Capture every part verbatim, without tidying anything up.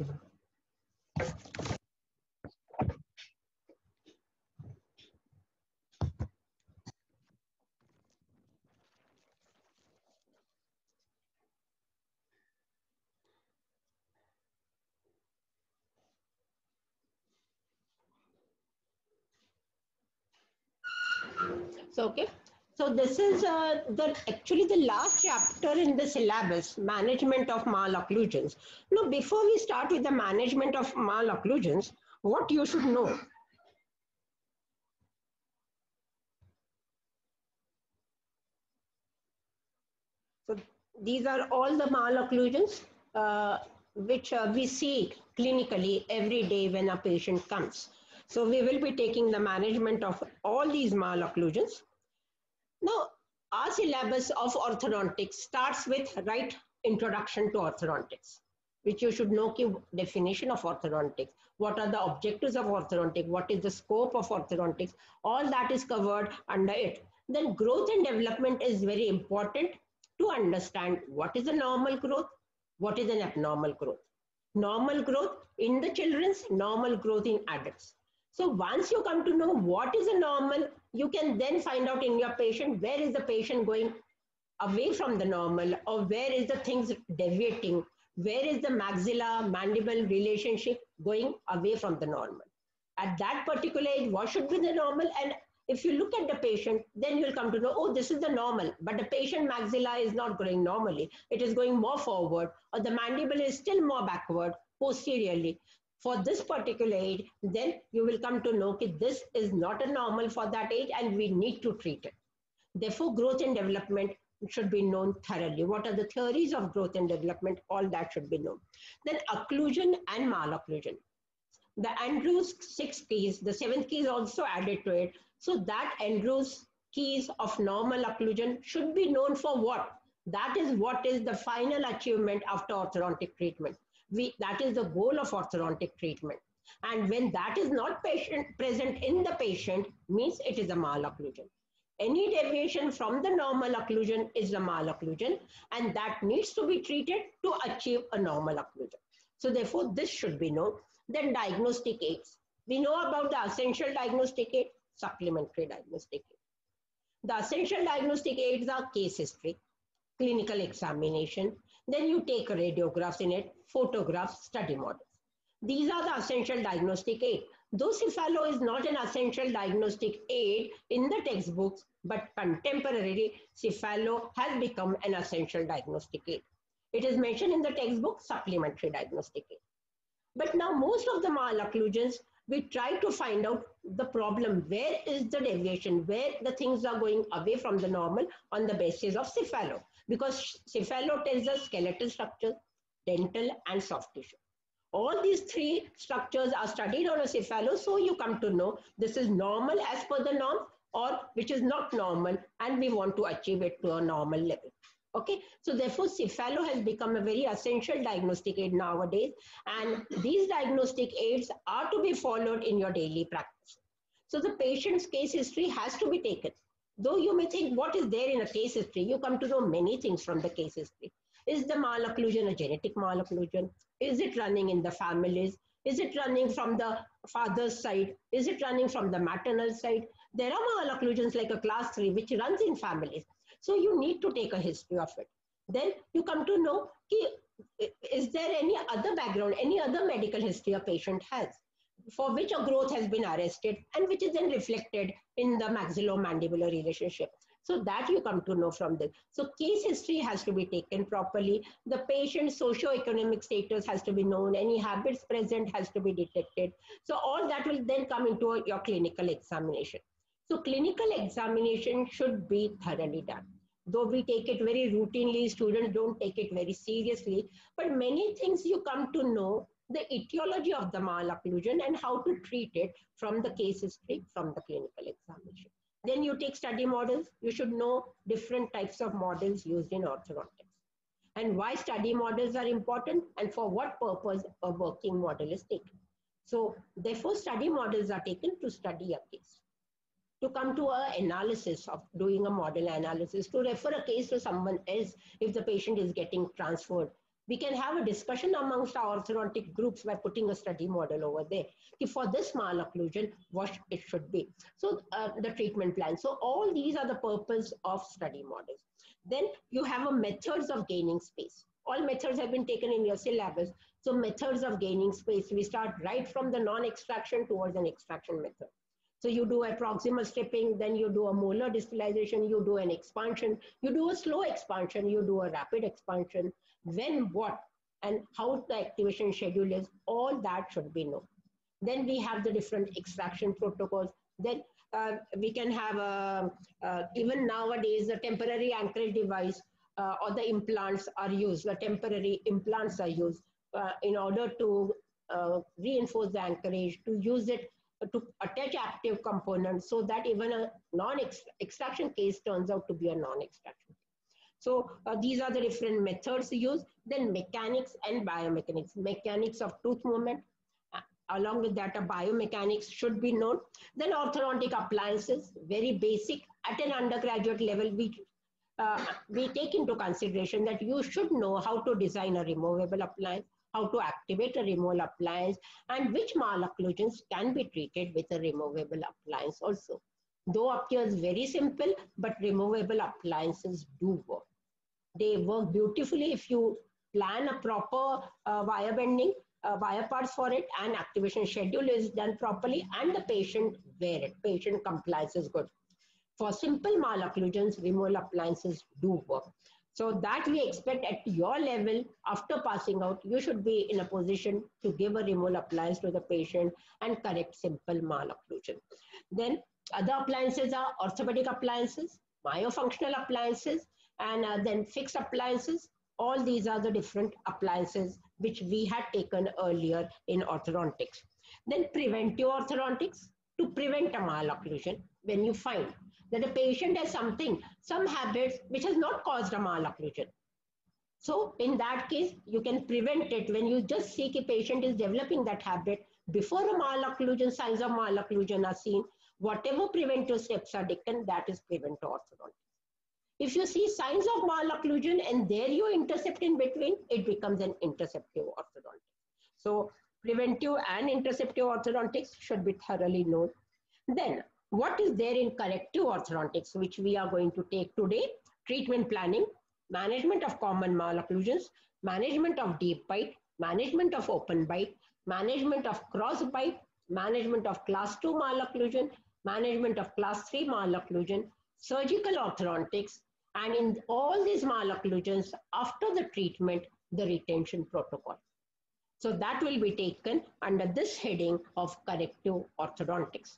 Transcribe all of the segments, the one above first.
So, okay. So this is uh, the actually the last chapter in the syllabus, management of malocclusions. Now, before we start with the management of malocclusions, what you should know. So these are all the malocclusions uh, which uh, we see clinically every day when a patient comes. So we will be taking the management of all these malocclusions. Now, our syllabus of orthodontics starts with right introduction to orthodontics, which you should know ki definition of orthodontics. What are the objectives of orthodontics? What is the scope of orthodontics? All that is covered under it. Then growth and development is very important to understand what is a normal growth, what is an abnormal growth. Normal growth in the children's, normal growth in adults. So once you come to know what is a normal, you can then find out in your patient where is the patient going away from the normal, or where is the things deviating, where is the maxilla mandible relationship going away from the normal. At that particular age, what should be the normal? And if you look at the patient, then you'll come to know, oh, this is the normal, but the patient maxilla is not growing normally. It is going more forward, or the mandible is still more backward, posteriorly. For this particular age, then you will come to know that this is not a normal for that age and we need to treat it. Therefore, growth and development should be known thoroughly. What are the theories of growth and development? All that should be known. Then occlusion and malocclusion. The Andrews six keys, the seventh key is also added to it. So that Andrews keys of normal occlusion should be known for what? That is what is the final achievement after orthodontic treatment. We, that is the goal of orthodontic treatment. And when that is not patient, present in the patient, means it is a malocclusion. Any deviation from the normal occlusion is a malocclusion, and that needs to be treated to achieve a normal occlusion. So therefore, this should be known. Then diagnostic aids. We know about the essential diagnostic aid, supplementary diagnostic aid. The essential diagnostic aids are case history, clinical examination, then you take radiographs in it, photographs, study models. These are the essential diagnostic aid. Though cephalo is not an essential diagnostic aid in the textbooks, but contemporarily cephalo has become an essential diagnostic aid. It is mentioned in the textbook, supplementary diagnostic aid. But now most of the malocclusions, we try to find out the problem. Where is the deviation? Where the things are going away from the normal on the basis of cephalo? Because cephalo tells us skeletal structure, dental, and soft tissue. All these three structures are studied on a cephalo, so you come to know this is normal as per the norm, or which is not normal, and we want to achieve it to a normal level. Okay, so therefore cephalo has become a very essential diagnostic aid nowadays, and these diagnostic aids are to be followed in your daily practice. So the patient's case history has to be taken. Though you may think what is there in a case history, you come to know many things from the case history. Is the malocclusion a genetic malocclusion? Is it running in the families? Is it running from the father's side? Is it running from the maternal side? There are malocclusions like a class three which runs in families. So you need to take a history of it. Then you come to know, is there any other background, any other medical history a patient has, for which a growth has been arrested and which is then reflected in the maxillomandibular relationship. So that you come to know from this. So case history has to be taken properly. The patient's socio-economic status has to be known. Any habits present has to be detected. So all that will then come into your clinical examination. So clinical examination should be thoroughly done. Though we take it very routinely, students don't take it very seriously, but many things you come to know the etiology of the malocclusion and how to treat it from the case history, from the clinical examination. Then you take study models. You should know different types of models used in orthodontics and why study models are important and for what purpose a working model is taken. So therefore study models are taken to study a case, to come to an analysis of doing a model analysis, to refer a case to someone else if the patient is getting transferred We can have a discussion amongst our orthodontic groups by putting a study model over there. For this malocclusion, what it should be. So uh, the treatment plan. So all these are the purpose of study models. Then you have a methods of gaining space. All methods have been taken in your syllabus. So methods of gaining space, we start right from the non-extraction towards an extraction method. So you do a proximal stripping, then you do a molar distalization, you do an expansion, you do a slow expansion, you do a rapid expansion, when, what, and how the activation schedule is, all that should be known. Then we have the different extraction protocols. Then uh, we can have, a, uh, even nowadays, the temporary anchorage device uh, or the implants are used, the temporary implants are used uh, in order to uh, reinforce the anchorage, to use it to attach active components so that even a non-extraction case turns out to be a non-extraction. So uh, these are the different methods used. Then mechanics and biomechanics. Mechanics of tooth movement. Uh, along with that, a biomechanics should be known. Then orthodontic appliances, very basic. At an undergraduate level, we, uh, we take into consideration that you should know how to design a removable appliance, how to activate a removable appliance, and which malocclusions can be treated with a removable appliance also. Though appears very simple, but removable appliances do work. They work beautifully if you plan a proper uh, wire bending, uh, wire parts for it, and activation schedule is done properly, and the patient wear it. Patient compliance is good. For simple malocclusions, removable appliances do work. So that we expect at your level, after passing out, you should be in a position to give a removal appliance to the patient and correct simple malocclusion. Then other appliances are orthopedic appliances, myofunctional appliances, and uh, then fixed appliances. All these are the different appliances which we had taken earlier in orthodontics. Then preventive orthodontics, to prevent a malocclusion when you find that a patient has something, some habits which has not caused a malocclusion. So in that case, you can prevent it when you just see a patient is developing that habit before a malocclusion, signs of malocclusion are seen. Whatever preventive steps are taken, that is preventive orthodontics. If you see signs of malocclusion and there you intercept in between, it becomes an interceptive orthodontics. So preventive and interceptive orthodontics should be thoroughly known. Then what is there in corrective orthodontics, which we are going to take today? Treatment planning, management of common malocclusions, management of deep bite, management of open bite, management of cross bite, management of class two malocclusion, management of class three malocclusion, surgical orthodontics, and in all these malocclusions, after the treatment, the retention protocol. So that will be taken under this heading of corrective orthodontics.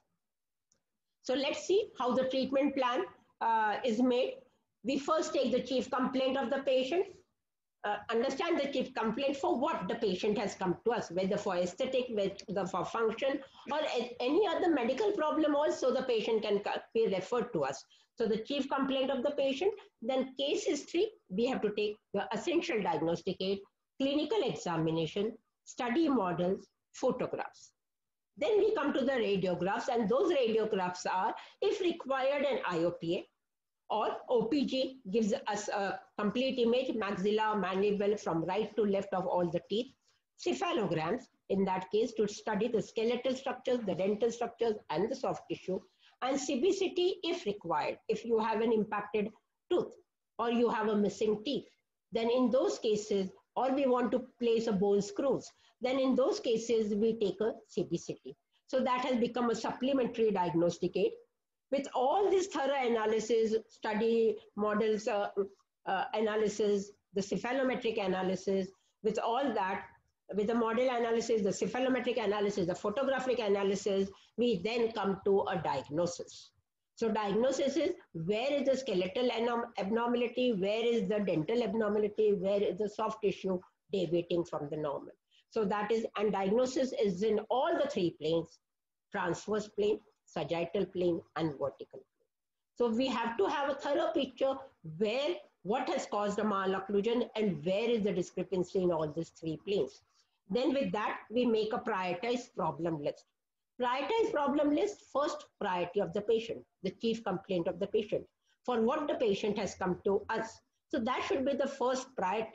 So let's see how the treatment plan uh, is made. We first take the chief complaint of the patient, uh, understand the chief complaint for what the patient has come to us, whether for aesthetic, whether for function, or any other medical problem also the patient can be referred to us. So the chief complaint of the patient, then case history, we have to take the essential diagnostic aid, clinical examination, study models, photographs. Then we come to the radiographs, and those radiographs are, if required, an I O P A or O P G gives us a complete image, maxilla, mandible from right to left of all the teeth. Cephalograms, in that case, to study the skeletal structures, the dental structures, and the soft tissue. And C B C T if required, if you have an impacted tooth or you have a missing teeth, then in those cases, or we want to place a bone screws, then in those cases, we take a C B C T. So that has become a supplementary diagnostic aid. With all this thorough analysis, study models, uh, uh, analysis, the cephalometric analysis, with all that, with the model analysis, the cephalometric analysis, the photographic analysis, we then come to a diagnosis. So diagnosis is, where is the skeletal abnormality, where is the dental abnormality, where is the soft tissue deviating from the normal. So that is, and diagnosis is in all the three planes, transverse plane, sagittal plane, and vertical plane. So we have to have a thorough picture where, what has caused a malocclusion and where is the discrepancy in all these three planes. Then with that, we make a prioritized problem list. Prioritized problem list, first priority of the patient, the chief complaint of the patient, for what the patient has come to us. So that should be the first priority.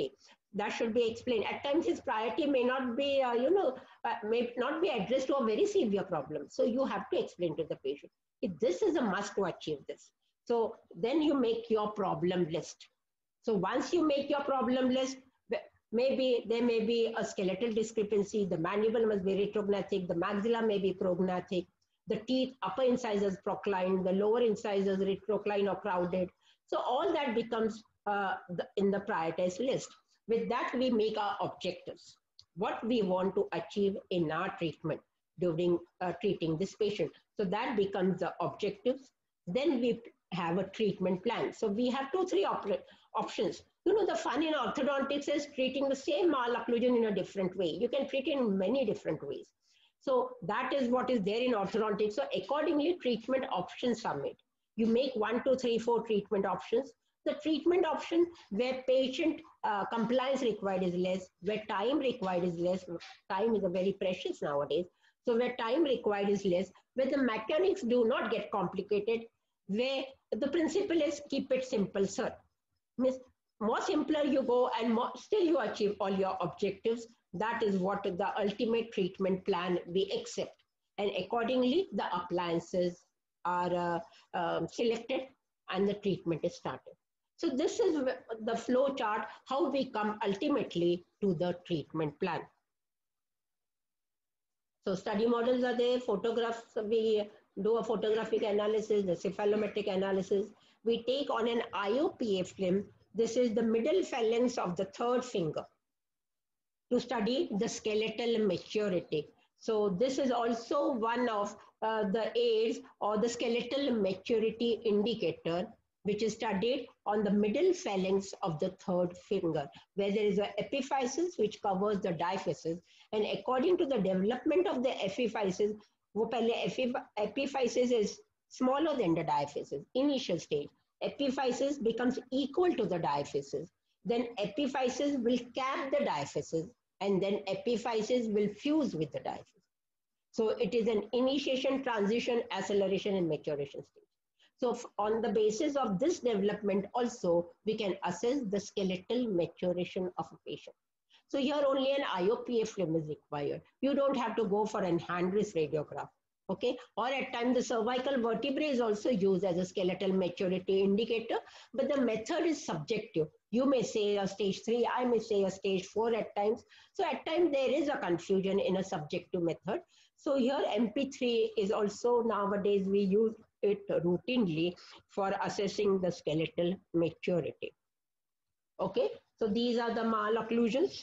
That should be explained. At times, his priority may not be, uh, you know, uh, may not be addressed to a very severe problem. So you have to explain to the patient, if this is a must to achieve this. So then you make your problem list. So once you make your problem list, maybe there may be a skeletal discrepancy, the mandible must be retrognathic, the maxilla may be prognathic, the teeth, upper incisors proclined, the lower incisors retroclined or crowded. So all that becomes uh, the, in the prioritized list. With that, we make our objectives, what we want to achieve in our treatment during uh, treating this patient. So that becomes the objectives. Then we have a treatment plan. So we have two, three op options. You know, the fun in orthodontics is treating the same malocclusion in a different way. You can treat it in many different ways. So that is what is there in orthodontics. So accordingly, treatment options are made. You make one, two, three, four treatment options. The treatment option where patient uh, compliance required is less, where time required is less. Time is a very precious nowadays. So where time required is less, where the mechanics do not get complicated, where the principle is keep it simple, sir. Means more simpler you go and more, still you achieve all your objectives. That is what the ultimate treatment plan we accept. And accordingly, the appliances are uh, um, selected and the treatment is started. So this is the flow chart, how we come ultimately to the treatment plan. So study models are there, photographs, we do a photographic analysis, the cephalometric analysis. We take on an I O P A film, this is the middle phalanx of the third finger, to study the skeletal maturity. So this is also one of uh, the aids or the skeletal maturity indicator, which is studied on the middle phalanx of the third finger, where there is an epiphysis which covers the diaphysis. And according to the development of the epiphysis, epiphysis is smaller than the diaphysis, initial stage. Epiphysis becomes equal to the diaphysis. Then epiphysis will cap the diaphysis, and then epiphysis will fuse with the diaphysis. So it is an initiation, transition, acceleration, and maturation stage. So on the basis of this development also, we can assess the skeletal maturation of a patient. So here only an I O P A film is required. You don't have to go for an hand wrist radiograph. Okay, or at times the cervical vertebrae is also used as a skeletal maturity indicator, but the method is subjective. You may say a stage three, I may say a stage four at times. So at times there is a confusion in a subjective method. So here M P three is also nowadays we use it routinely for assessing the skeletal maturity. Okay, so these are the malocclusions.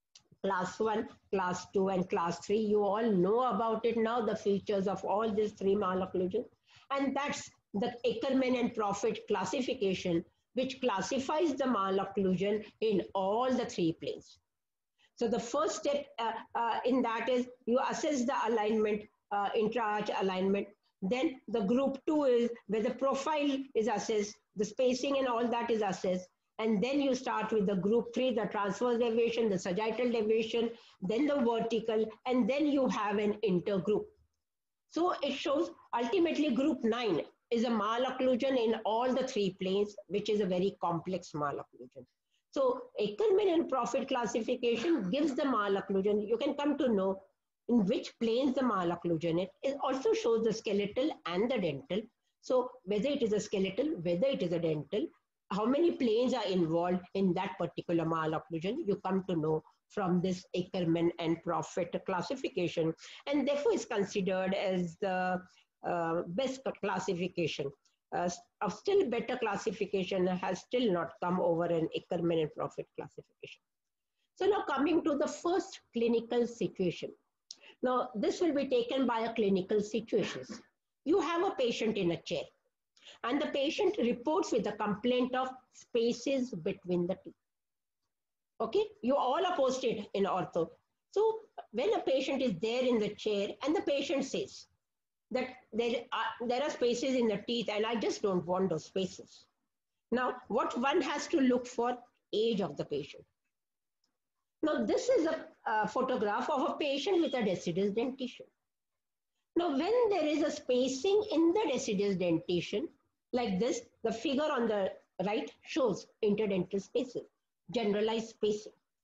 Class one, class two, and class three. You all know about it now, the features of all these three malocclusions. And that's the Eckermann and Profit classification, which classifies the malocclusion in all the three planes. So the first step uh, uh, in that is you assess the alignment, uh, intra-arch alignment. Then the group two is where the profile is assessed, the spacing and all that is assessed. And then you start with the group three, the transverse deviation, the sagittal deviation, then the vertical, and then you have an intergroup. So it shows ultimately group nine is a malocclusion in all the three planes, which is a very complex malocclusion. So Eckermann and Profit classification gives the malocclusion. You can come to know in which planes the malocclusion is. It also shows the skeletal and the dental. So whether it is a skeletal, whether it is a dental, how many planes are involved in that particular malocclusion, you come to know from this Eckermann and Profit classification, and therefore is considered as the uh, best classification. Uh, a still better classification has still not come over an Eckermann and Profit classification. So now coming to the first clinical situation. Now this will be taken by a clinical situations. You have a patient in a chair, and the patient reports with a complaint of spaces between the teeth. Okay, you all are posted in ortho. So when a patient is there in the chair and the patient says that there are, there are spaces in the teeth and I just don't want those spaces. Now, what one has to look for? Age of the patient. Now, this is a, a photograph of a patient with a deciduous dentition. Now, when there is a spacing in the deciduous dentition, like this, the figure on the right shows interdental spacing, generalized spacing.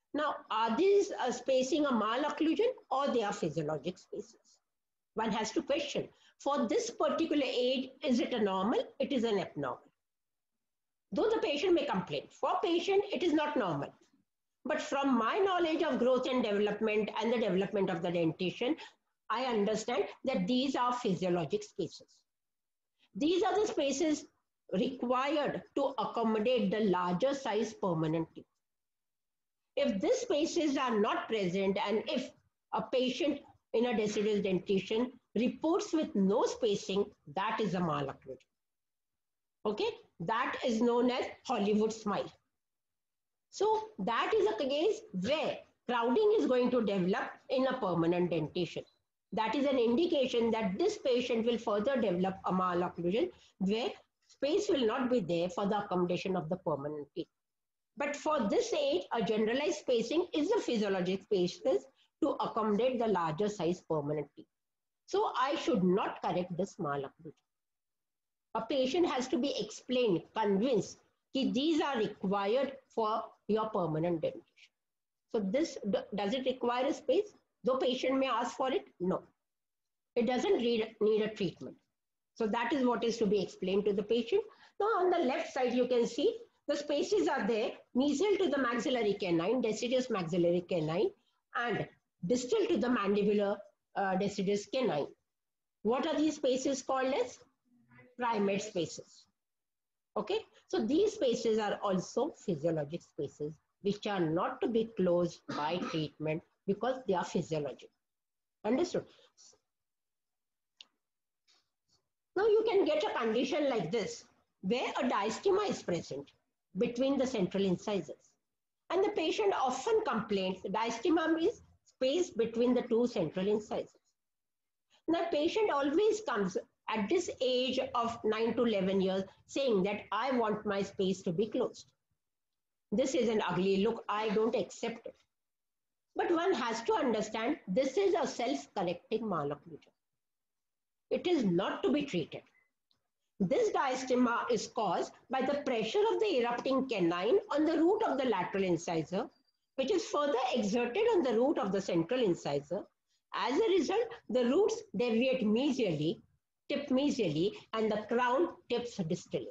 Now, are these uh, spacing a malocclusion or they are physiologic spaces? One has to question, for this particular age, is it a normal? It is an abnormal. Though the patient may complain, for patient, it is not normal. But from my knowledge of growth and development and the development of the dentition, I understand that these are physiologic spaces. These are the spaces required to accommodate the larger size permanent teeth. If these spaces are not present and if a patient in a deciduous dentition reports with no spacing, that is a malocclusion. Okay, that is known as Hollywood smile. So that is a case where crowding is going to develop in a permanent dentition. That is an indication that this patient will further develop a malocclusion where space will not be there for the accommodation of the permanent teeth. But for this age, a generalized spacing is a physiologic spaces to accommodate the larger size permanent teeth. So I should not correct this malocclusion. A patient has to be explained, convinced that these are required for your permanent dentition. So this, does it require a space? Though patient may ask for it, no. It doesn't need, need a treatment. So that is what is to be explained to the patient. Now on the left side, you can see the spaces are there, mesial to the maxillary canine, deciduous maxillary canine, and distal to the mandibular uh, deciduous canine. What are these spaces called as? Primate spaces. Okay, so these spaces are also physiologic spaces which are not to be closed by treatment because they are physiologic. Understood? Now you can get a condition like this where a diastema is present between the central incisors. And the patient often complains the diastema means space between the two central incisors. The patient always comes at this age of nine to eleven years saying that I want my space to be closed. This is an ugly look, I don't accept it. But one has to understand this is a self-correcting malocclusion. It is not to be treated. This diastema is caused by the pressure of the erupting canine on the root of the lateral incisor, which is further exerted on the root of the central incisor. As a result, the roots deviate mesially, tip mesially, and the crown tips distally.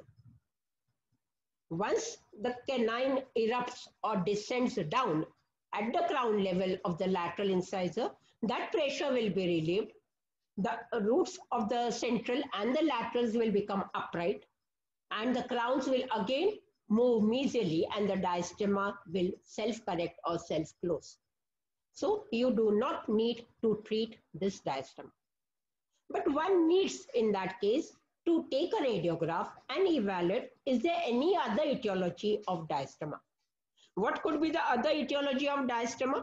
Once the canine erupts or descends down at the crown level of the lateral incisor, that pressure will be relieved. The roots of the central and the laterals will become upright, and the crowns will again move mesially, and the diastema will self-correct or self-close. So you do not need to treat this diastema. But one needs, in that case, to take a radiograph and evaluate, is there any other etiology of diastema? What could be the other etiology of diastema?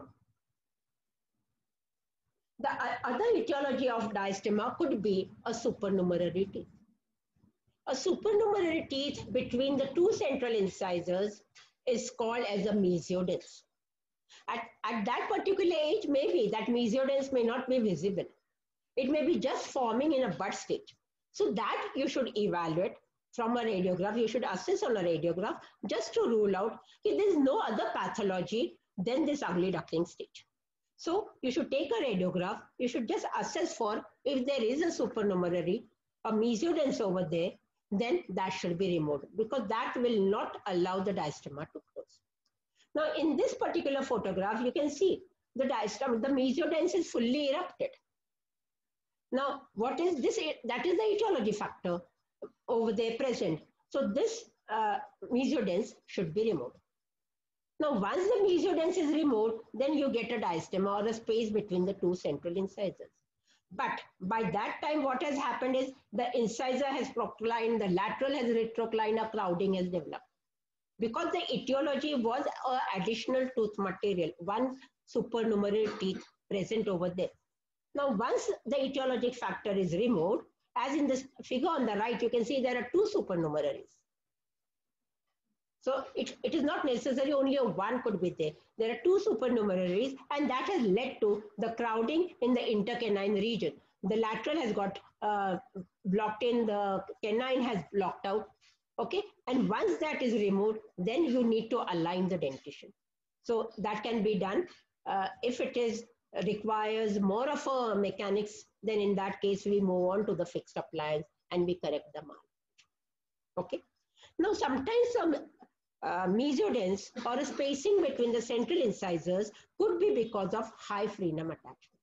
The other etiology of diastema could be a supernumerary teeth. A supernumerary teeth between the two central incisors is called as a mesiodens. At, at that particular age, maybe that mesiodens may not be visible. It may be just forming in a bud stage. So that you should evaluate from a radiograph. You should assess on a radiograph just to rule out if there is no other pathology than this ugly duckling stage. So you should take a radiograph. You should just assess for if there is a supernumerary, a mesiodens over there, then that should be removed because that will not allow the diastema to close. Now in this particular photograph, you can see the diastema, the mesiodens is fully erupted. Now, what is this? That is the etiology factor over there present. So this uh, mesiodens should be removed. Now, once the mesiodens is removed, then you get a diastema or a space between the two central incisors. But by that time, what has happened is the incisor has proclined, the lateral has retroclined, a crowding has developed. Because the etiology was an additional tooth material, one supernumerary teeth present over there. Now, once the etiologic factor is removed, as in this figure on the right, you can see there are two supernumeraries. So it, it is not necessary only one could be there. There are two supernumeraries, and that has led to the crowding in the intercanine region. The lateral has got uh, blocked in, the canine has blocked out. Okay, and once that is removed, then you need to align the dentition. So that can be done. Uh, if it is requires more of a mechanics, then in that case, we move on to the fixed appliance and we correct the mal. Okay. Now, sometimes some uh, mesodense or a spacing between the central incisors could be because of high frenum attachment.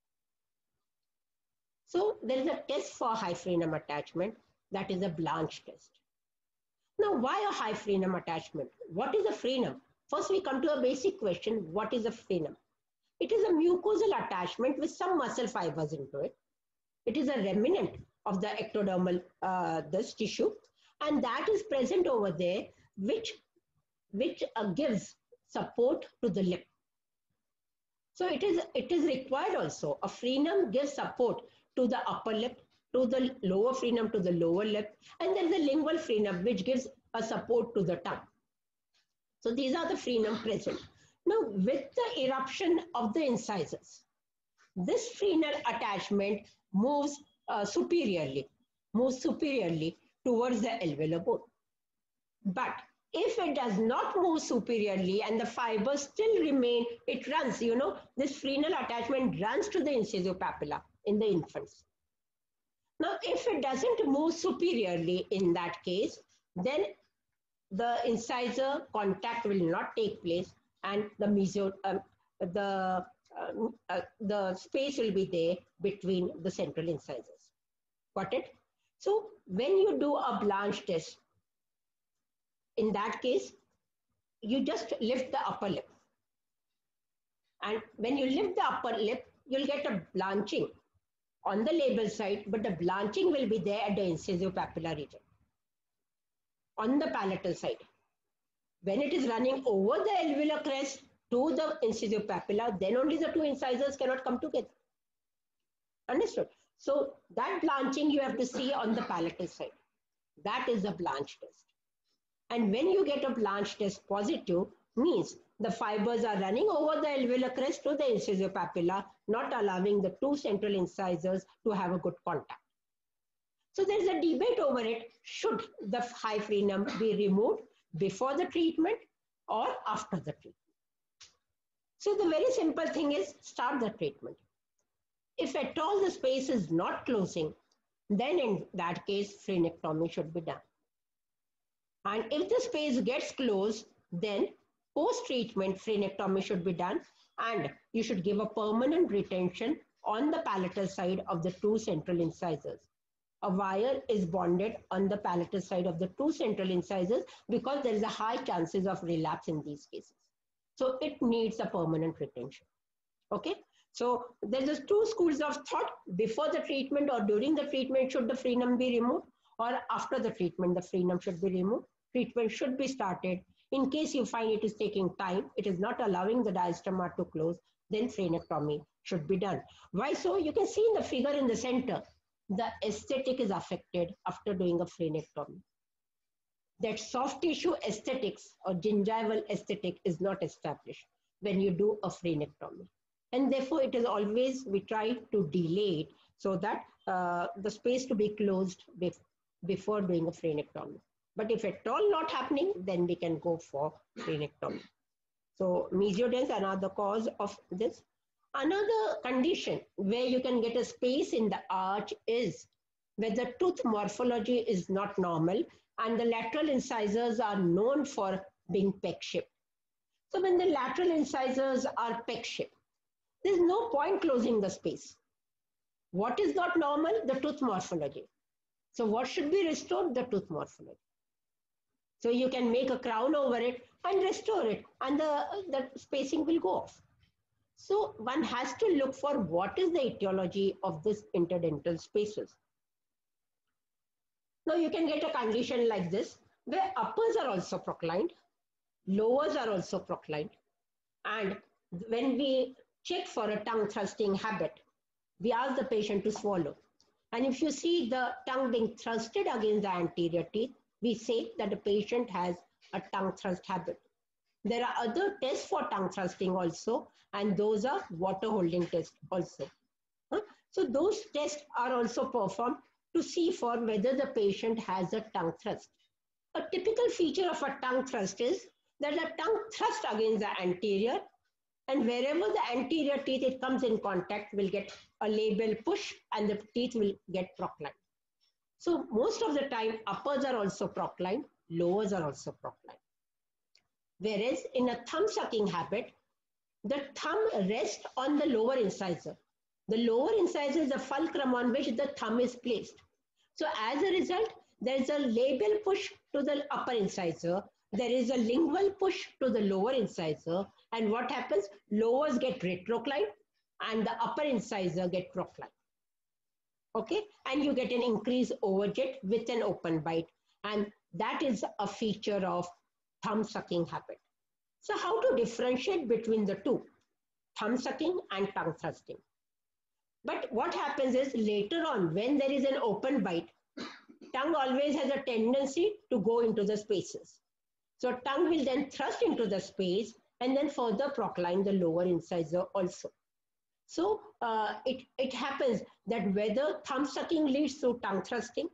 So there is a test for high frenum attachment, that is a Blanch test. Now, why a high frenum attachment? What is a frenum? First, we come to a basic question, what is a frenum? It is a mucosal attachment with some muscle fibers into it. It is a remnant of the ectodermal uh, this tissue, and that is present over there, which, which uh, gives support to the lip. So it is, it is required also. A frenum gives support to the upper lip, to the lower frenum, to the lower lip, and then the lingual frenum, which gives a support to the tongue. So these are the frenum present. Now, with the eruption of the incisors, this frenal attachment moves uh, superiorly, moves superiorly towards the alveolar bone. But if it does not move superiorly and the fibers still remain, it runs, you know, this frenal attachment runs to the incisor papilla in the infants. Now, if it doesn't move superiorly in that case, then the incisor contact will not take place and the meso, um, the, uh, uh, the space will be there between the central incisors. Got it? So when you do a Blanch test, in that case, you just lift the upper lip. And when you lift the upper lip, you'll get a blanching on the label side, but the blanching will be there at the incisor papilla region on the palatal side. When it is running over the alveolar crest to the incisor papilla, then only the two incisors cannot come together. Understood? So that blanching you have to see on the palatal side. That is a Blanch test. And when you get a Blanch test positive, means the fibers are running over the alveolar crest to the incisor papilla, not allowing the two central incisors to have a good contact. So there is a debate over it. Should the high frenum be removed before the treatment or after the treatment? So the very simple thing is start the treatment. If at all the space is not closing, then in that case, frenectomy should be done. And if the space gets closed, then post-treatment frenectomy should be done, and you should give a permanent retention on the palatal side of the two central incisors. A wire is bonded on the palatal side of the two central incisors because there is a high chances of relapse in these cases. So it needs a permanent retention. Okay. So there's two schools of thought: before the treatment or during the treatment should the frenum be removed, or after the treatment the frenum should be removed. Treatment should be started. In case you find it is taking time, it is not allowing the diastema to close, then frenectomy should be done. Why so? You can see in the figure in the center, the aesthetic is affected after doing a frenectomy. That soft tissue aesthetics or gingival aesthetic is not established when you do a frenectomy. And therefore, it is always, we try to delay it so that uh, the space to be closed bef before doing a frenectomy. But if at all not happening, then we can go for frenectomy. So mesodense, another cause of this. Another condition where you can get a space in the arch is where the tooth morphology is not normal and the lateral incisors are known for being peck-shaped. So when the lateral incisors are peck-shaped, there's no point closing the space. What is not normal? The tooth morphology. So what should be restored? The tooth morphology. So you can make a crown over it and restore it, and the, the spacing will go off. So one has to look for what is the etiology of this interdental spaces. Now you can get a condition like this, where uppers are also proclined, lowers are also proclined, and when we check for a tongue thrusting habit, we ask the patient to swallow. And if you see the tongue being thrusted against the anterior teeth, we say that the patient has a tongue thrust habit. There are other tests for tongue thrusting also, and those are water holding tests also. Huh? So those tests are also performed to see for whether the patient has a tongue thrust. A typical feature of a tongue thrust is that the tongue thrust against the anterior And wherever the anterior teeth it comes in contact will get a labial push and the teeth will get proclined. So most of the time uppers are also proclined, lowers are also proclined. Whereas in a thumb sucking habit, the thumb rests on the lower incisor. The lower incisor is the fulcrum on which the thumb is placed. So as a result, there is a labial push to the upper incisor. There is a lingual push to the lower incisor. And what happens? Lowers get retroclined and the upper incisor get proclined. Okay, and you get an increased overjet with an open bite. And that is a feature of thumb sucking habit. So how to differentiate between the two, thumb sucking and tongue thrusting? But what happens is later on when there is an open bite, tongue always has a tendency to go into the spaces. So tongue will then thrust into the space and then further procline the lower incisor also. So uh, it, it happens that whether thumb sucking leads to tongue thrusting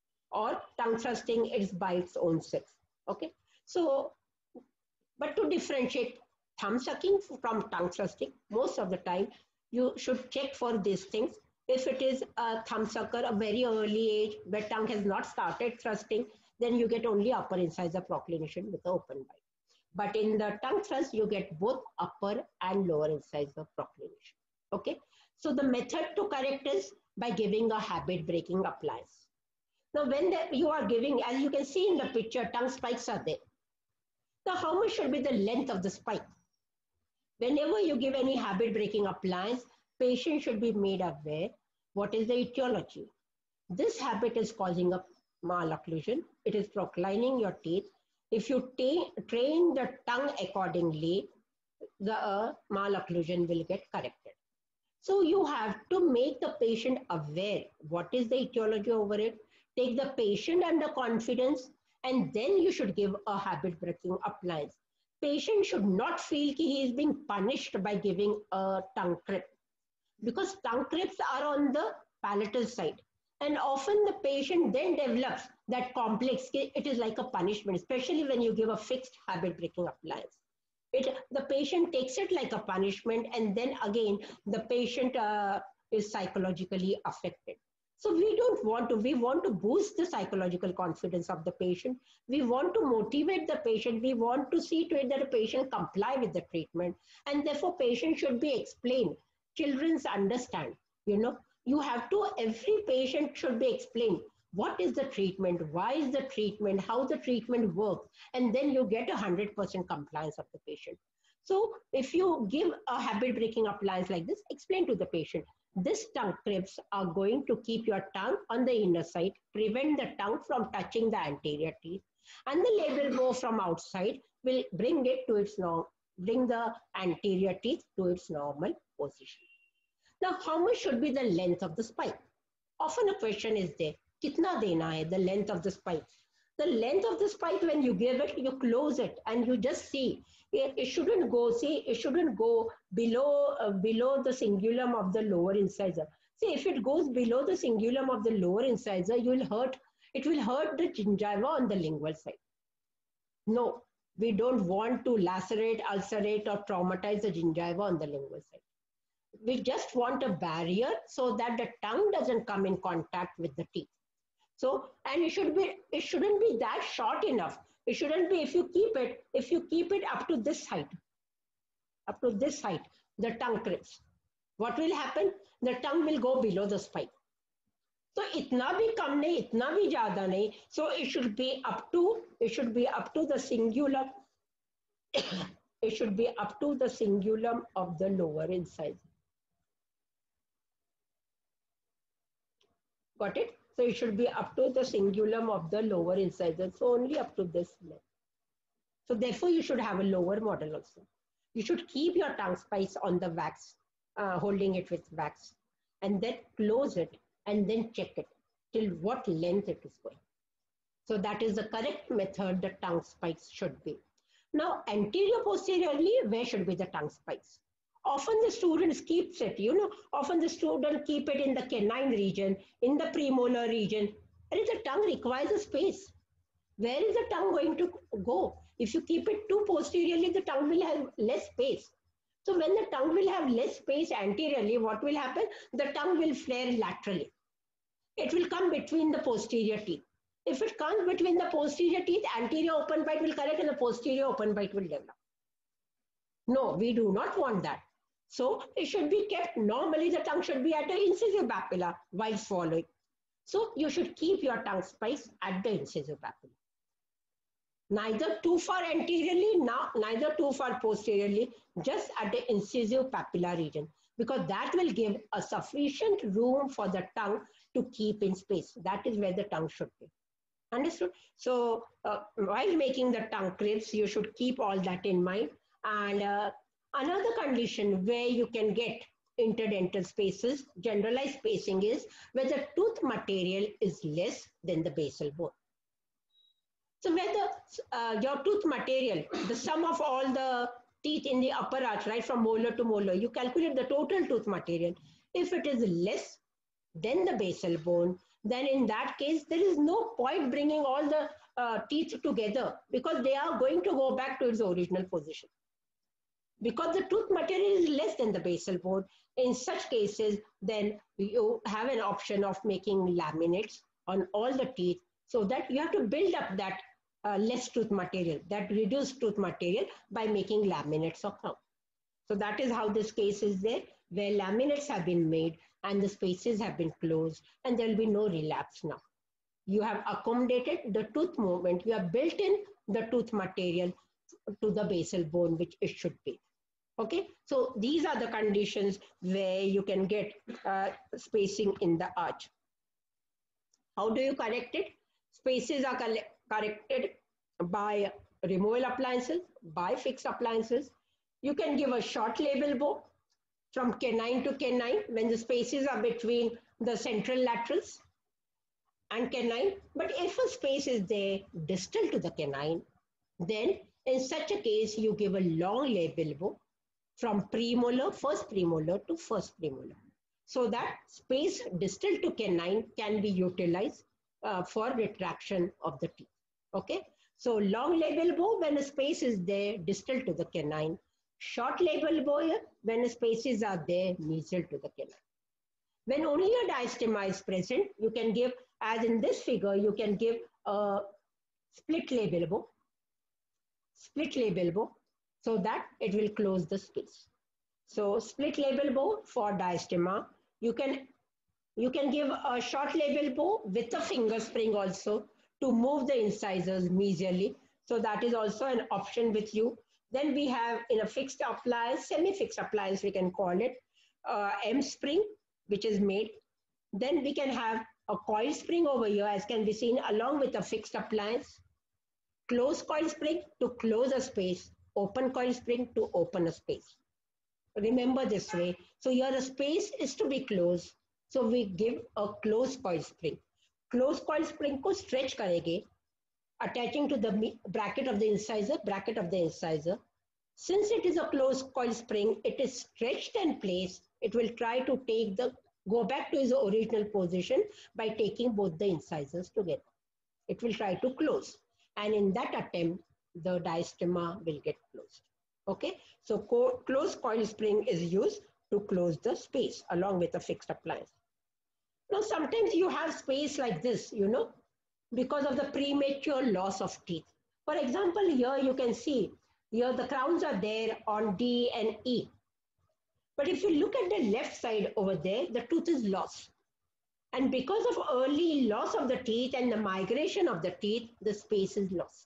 or tongue thrusting is by its own self. Okay. So, but to differentiate thumb sucking from tongue thrusting, most of the time you should check for these things. If it is a thumb sucker, a very early age where tongue has not started thrusting, then you get only upper incisor proclination with the open bite. But in the tongue thrust, you get both upper and lower incisor proclination. Okay. So the method to correct is by giving a habit breaking appliance. Now, when the, you are giving, as you can see in the picture, tongue spikes are there. Now, how much should be the length of the spike? Whenever you give any habit breaking appliance, patient should be made aware what is the etiology. This habit is causing a malocclusion. It is proclining your teeth. If you train the tongue accordingly, the uh, malocclusion will get corrected. So you have to make the patient aware what is the etiology over it, take the patient under confidence, and then you should give a habit breaking appliance. Patient should not feel that he is being punished by giving a tongue clip, because tongue clips are on the palatal side. And often the patient then develops that complex, it is like a punishment, especially when you give a fixed habit breaking appliance. It, the patient takes it like a punishment, and then again, the patient uh, is psychologically affected. So we don't want to, we want to boost the psychological confidence of the patient. We want to motivate the patient. We want to see to it that a patient comply with the treatment. And therefore patient should be explained. Children's understand, you know, you have to, every patient should be explained what is the treatment, why is the treatment, how the treatment works, and then you get a one hundred percent compliance of the patient. So if you give a habit breaking appliance like this, explain to the patient, this tongue clips are going to keep your tongue on the inner side, prevent the tongue from touching the anterior teeth, and the labial bow from outside will bring it to its norm, bring the anterior teeth to its normal position. Now, how much should be the length of the spike? Often a question is there, kitna dena hai, the length of the spike? The length of the spike, when you give it, you close it and you just see. It, it shouldn't go, see, it shouldn't go below, uh, below the cingulum of the lower incisor. See, if it goes below the cingulum of the lower incisor, you will hurt, it will hurt the gingiva on the lingual side. No, we don't want to lacerate, ulcerate, or traumatize the gingiva on the lingual side. We just want a barrier so that the tongue doesn't come in contact with the teeth. So, and it should be, it shouldn't be that short enough. It shouldn't be, if you keep it, if you keep it up to this height, up to this height, the tongue clips. What will happen? The tongue will go below the spike. So, itna bhi kam nahi, itna bhi jyada nahi. So, it should be up to, it should be up to the cingulum. It should be up to the cingulum of the lower incisor. Got it? So it should be up to the cingulum of the lower incisor. So only up to this length. So therefore you should have a lower model also. You should keep your tongue spikes on the wax, uh, holding it with wax, and then close it and then check it till what length it is going. So that is the correct method the tongue spikes should be. Now anterior posteriorly, where should be the tongue spikes? Often the students keeps it, you know, often the student keep it in the canine region, in the premolar region. And the tongue requires a space. Where is the tongue going to go? If you keep it too posteriorly, the tongue will have less space. So when the tongue will have less space anteriorly, what will happen? The tongue will flare laterally. It will come between the posterior teeth. If it comes between the posterior teeth, anterior open bite will correct and the posterior open bite will develop. No, we do not want that. So it should be kept, normally the tongue should be at the incisive papilla while swallowing. So you should keep your tongue space at the incisive papilla. Neither too far anteriorly, neither too far posteriorly, just at the incisive papilla region, because that will give a sufficient room for the tongue to keep in space. That is where the tongue should be. Understood? So uh, while making the tongue cribs, you should keep all that in mind. And uh, another condition where you can get interdental spaces, generalized spacing, is where the tooth material is less than the basal bone. So where the, uh, your tooth material, the sum of all the teeth in the upper arch, right from molar to molar, you calculate the total tooth material. If it is less than the basal bone, then in that case, there is no point bringing all the uh, teeth together, because they are going to go back to its original position. Because the tooth material is less than the basal bone, in such cases, then you have an option of making laminates on all the teeth, so that you have to build up that uh, less tooth material, that reduced tooth material, by making laminates of crown. So that is how this case is there, where laminates have been made and the spaces have been closed, and there will be no relapse now. You have accommodated the tooth movement, you have built in the tooth material to the basal bone, which it should be. Okay, so these are the conditions where you can get uh, spacing in the arch. How do you correct it? Spaces are corrected by removal appliances, by fixed appliances. You can give a short label bow from canine to canine when the spaces are between the central laterals and canine. But if a space is there distal to the canine, then in such a case, you give a long label bow from premolar, first premolar to first premolar, so that space distal to canine can be utilized uh, for retraction of the teeth. Okay, so long label bow when a space is there distal to the canine, short label bow when the spaces are there mesial to the canine. When only a diastema is present, you can give, as in this figure, you can give a split label bow, split label bow, so that it will close the space. So split label bow for diastema. You can, you can give a short label bow with a finger spring also to move the incisors mesially. So that is also an option with you. Then we have in a fixed appliance, semi-fixed appliance we can call it, uh, M spring, which is made. Then we can have a coil spring over here, as can be seen, along with a fixed appliance. Closed coil spring to close a space, open coil spring to open a space. Remember this way. So here the space is to be closed. So we give a closed coil spring. Closed coil spring को stretch करेंगे, attaching to the bracket of the incisor, bracket of the incisor. Since it is a closed coil spring, it is stretched in place. It will try to take the, go back to its original position by taking both the incisors together. It will try to close. And in that attempt, the diastema will get closed. Okay, so co closed coil spring is used to close the space along with a fixed appliance. Now, sometimes you have space like this, you know, because of the premature loss of teeth. For example, here you can see, here the crowns are there on D and E. But if you look at the left side over there, the tooth is lost. And because of early loss of the teeth and the migration of the teeth, the space is lost.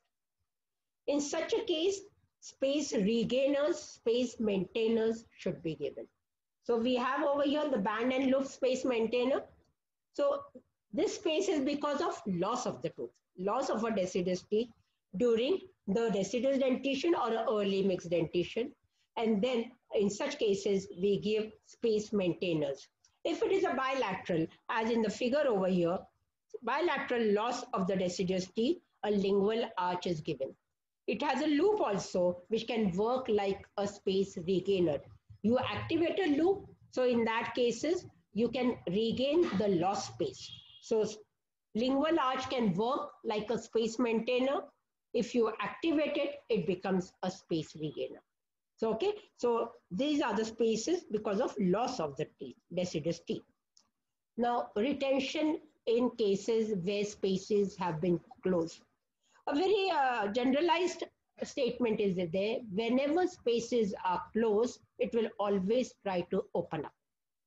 In such a case, space regainers, space maintainers should be given. So we have over here the band and loop space maintainer. So this space is because of loss of the tooth, loss of a deciduous teeth during the deciduous dentition or early mixed dentition. And then in such cases, we give space maintainers. If it is a bilateral, as in the figure over here, bilateral loss of the deciduous teeth, a lingual arch is given. It has a loop also, which can work like a space regainer. You activate a loop, so in that cases, you can regain the lost space. So lingual arch can work like a space maintainer. If you activate it, it becomes a space regainer. So, okay, so these are the spaces because of loss of the teeth, deciduous teeth. Now, retention in cases where spaces have been closed. A very uh, generalized statement is there. Whenever spaces are closed, it will always try to open up.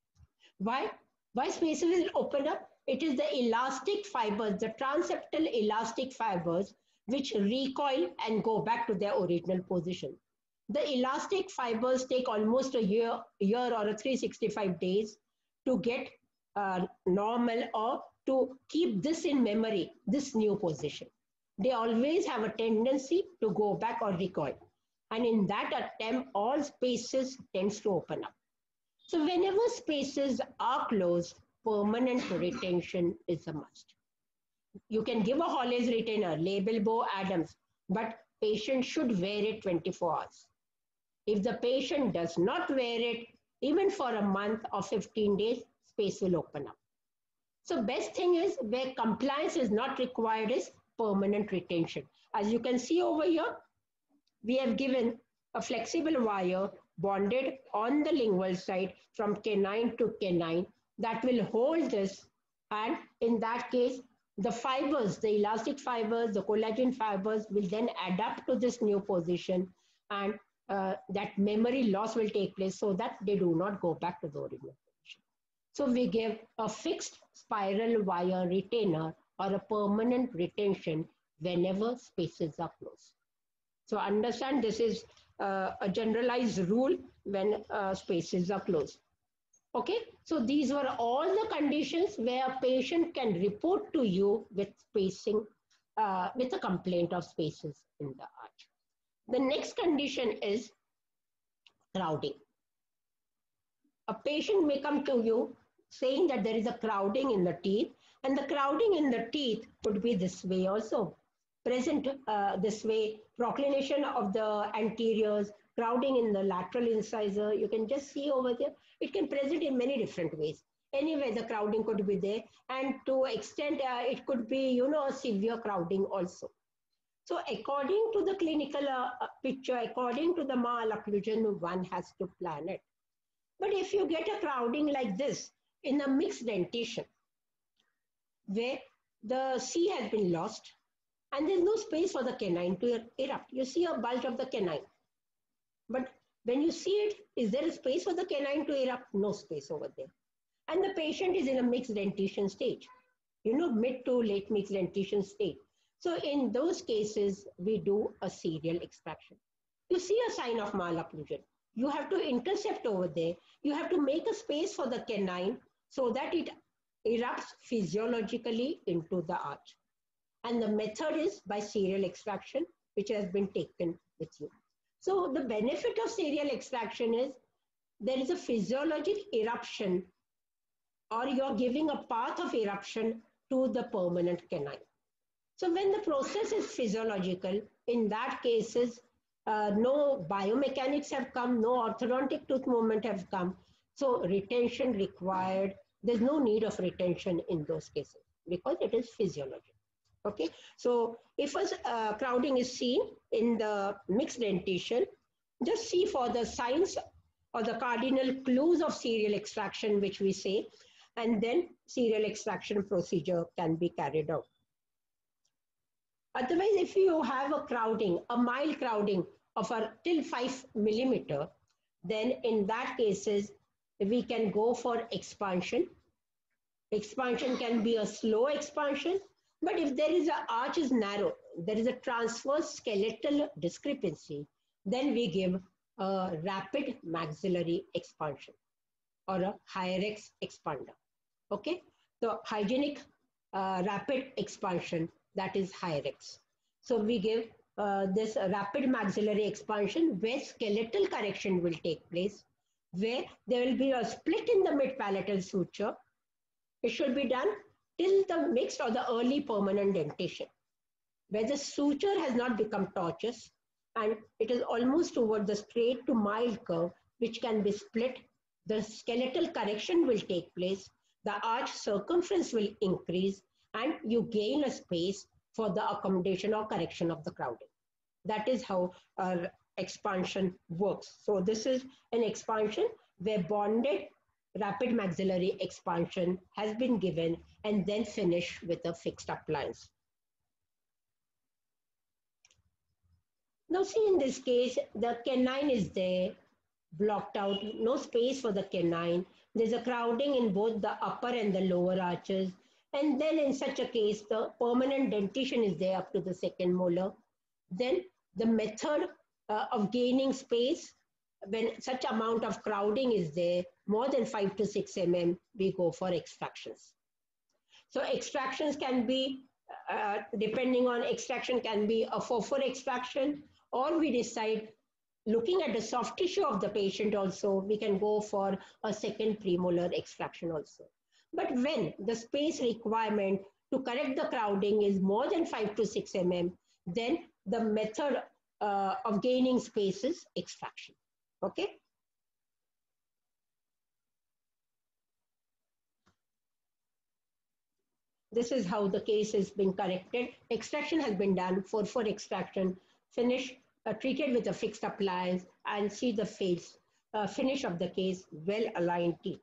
Why? Why spaces will open up? It is the elastic fibers, the transeptal elastic fibers, which recoil and go back to their original position. The elastic fibers take almost a year, year or a three hundred sixty-five days to get uh, normal or to keep this in memory, this new position. They always have a tendency to go back or recoil. And in that attempt, all spaces tends to open up. So whenever spaces are closed, permanent retention is a must. You can give a Hawley's retainer, label Bow Adams, but patient should wear it twenty-four hours. If the patient does not wear it, even for a month or fifteen days, space will open up. So best thing is where compliance is not required is permanent retention. As you can see over here, we have given a flexible wire bonded on the lingual side from canine to canine that will hold this, and in that case the fibers, the elastic fibers, the collagen fibers will then adapt to this new position, and uh, that memory loss will take place so that they do not go back to the original position. So we give a fixed spiral wire retainer or a permanent retention whenever spaces are closed. So understand this is uh, a generalized rule when uh, spaces are closed. Okay, so these were all the conditions where a patient can report to you with spacing, uh, with a complaint of spaces in the arch. The next condition is crowding. A patient may come to you saying that there is a crowding in the teeth, and the crowding in the teeth could be this way also. Present uh, this way, proclination of the anteriors, crowding in the lateral incisor. You can just see over there. It can present in many different ways. Anyway, the crowding could be there, and to extent uh, it could be, you know, a severe crowding also. So according to the clinical uh, picture, according to the malocclusion, one has to plan it. But if you get a crowding like this in a mixed dentition, where the C has been lost, and there's no space for the canine to erupt. You see a bulge of the canine. But when you see it, is there a space for the canine to erupt? No space over there. And the patient is in a mixed dentition stage, you know, mid to late mixed dentition stage. So in those cases, we do a serial extraction. You see a sign of malocclusion. You have to intercept over there. You have to make a space for the canine so that it erupts physiologically into the arch. And the method is by serial extraction, which has been taken with you. So the benefit of serial extraction is there is a physiologic eruption, or you're giving a path of eruption to the permanent canine. So when the process is physiological, in that cases, uh, no biomechanics have come, no orthodontic tooth movement have come. So retention required. There's no need of retention in those cases because it is physiological. Okay, so if a uh, crowding is seen in the mixed dentition, just see for the signs or the cardinal clues of serial extraction, which we say, and then serial extraction procedure can be carried out. Otherwise, if you have a crowding, a mild crowding of a till five millimeter, then in that cases, we can go for expansion. Expansion can be a slow expansion. But if there is a arch is narrow, there is a transverse skeletal discrepancy, then we give a rapid maxillary expansion or a Hyrax expander. Okay, so hygienic uh, rapid expansion, that is Hyrax. So we give uh, this rapid maxillary expansion where skeletal correction will take place, where there will be a split in the mid-palatal suture. It should be done till the mixed or the early permanent dentition, where the suture has not become tortuous and it is almost toward the straight to mild curve, which can be split. The skeletal correction will take place, the arch circumference will increase, and you gain a space for the accommodation or correction of the crowding. That is how uh, expansion works. So this is an expansion where bonded rapid maxillary expansion has been given and then finished with a fixed appliance. Now see, in this case, the canine is there, blocked out, no space for the canine. There's a crowding in both the upper and the lower arches. And then in such a case, the permanent dentition is there up to the second molar. Then the method uh, of gaining space, when such amount of crowding is there, more than five to six millimeters, we go for extractions. So extractions can be, uh, depending on extraction, can be a four four extraction, or we decide, looking at the soft tissue of the patient also, we can go for a second premolar extraction also. But when the space requirement to correct the crowding is more than five to six millimeters, then the method uh, of gaining space is extraction. Okay. This is how the case has been corrected. Extraction has been done, four four extraction, finish, uh, treated with a fixed appliance, and see the face, uh, finish of the case, well-aligned teeth.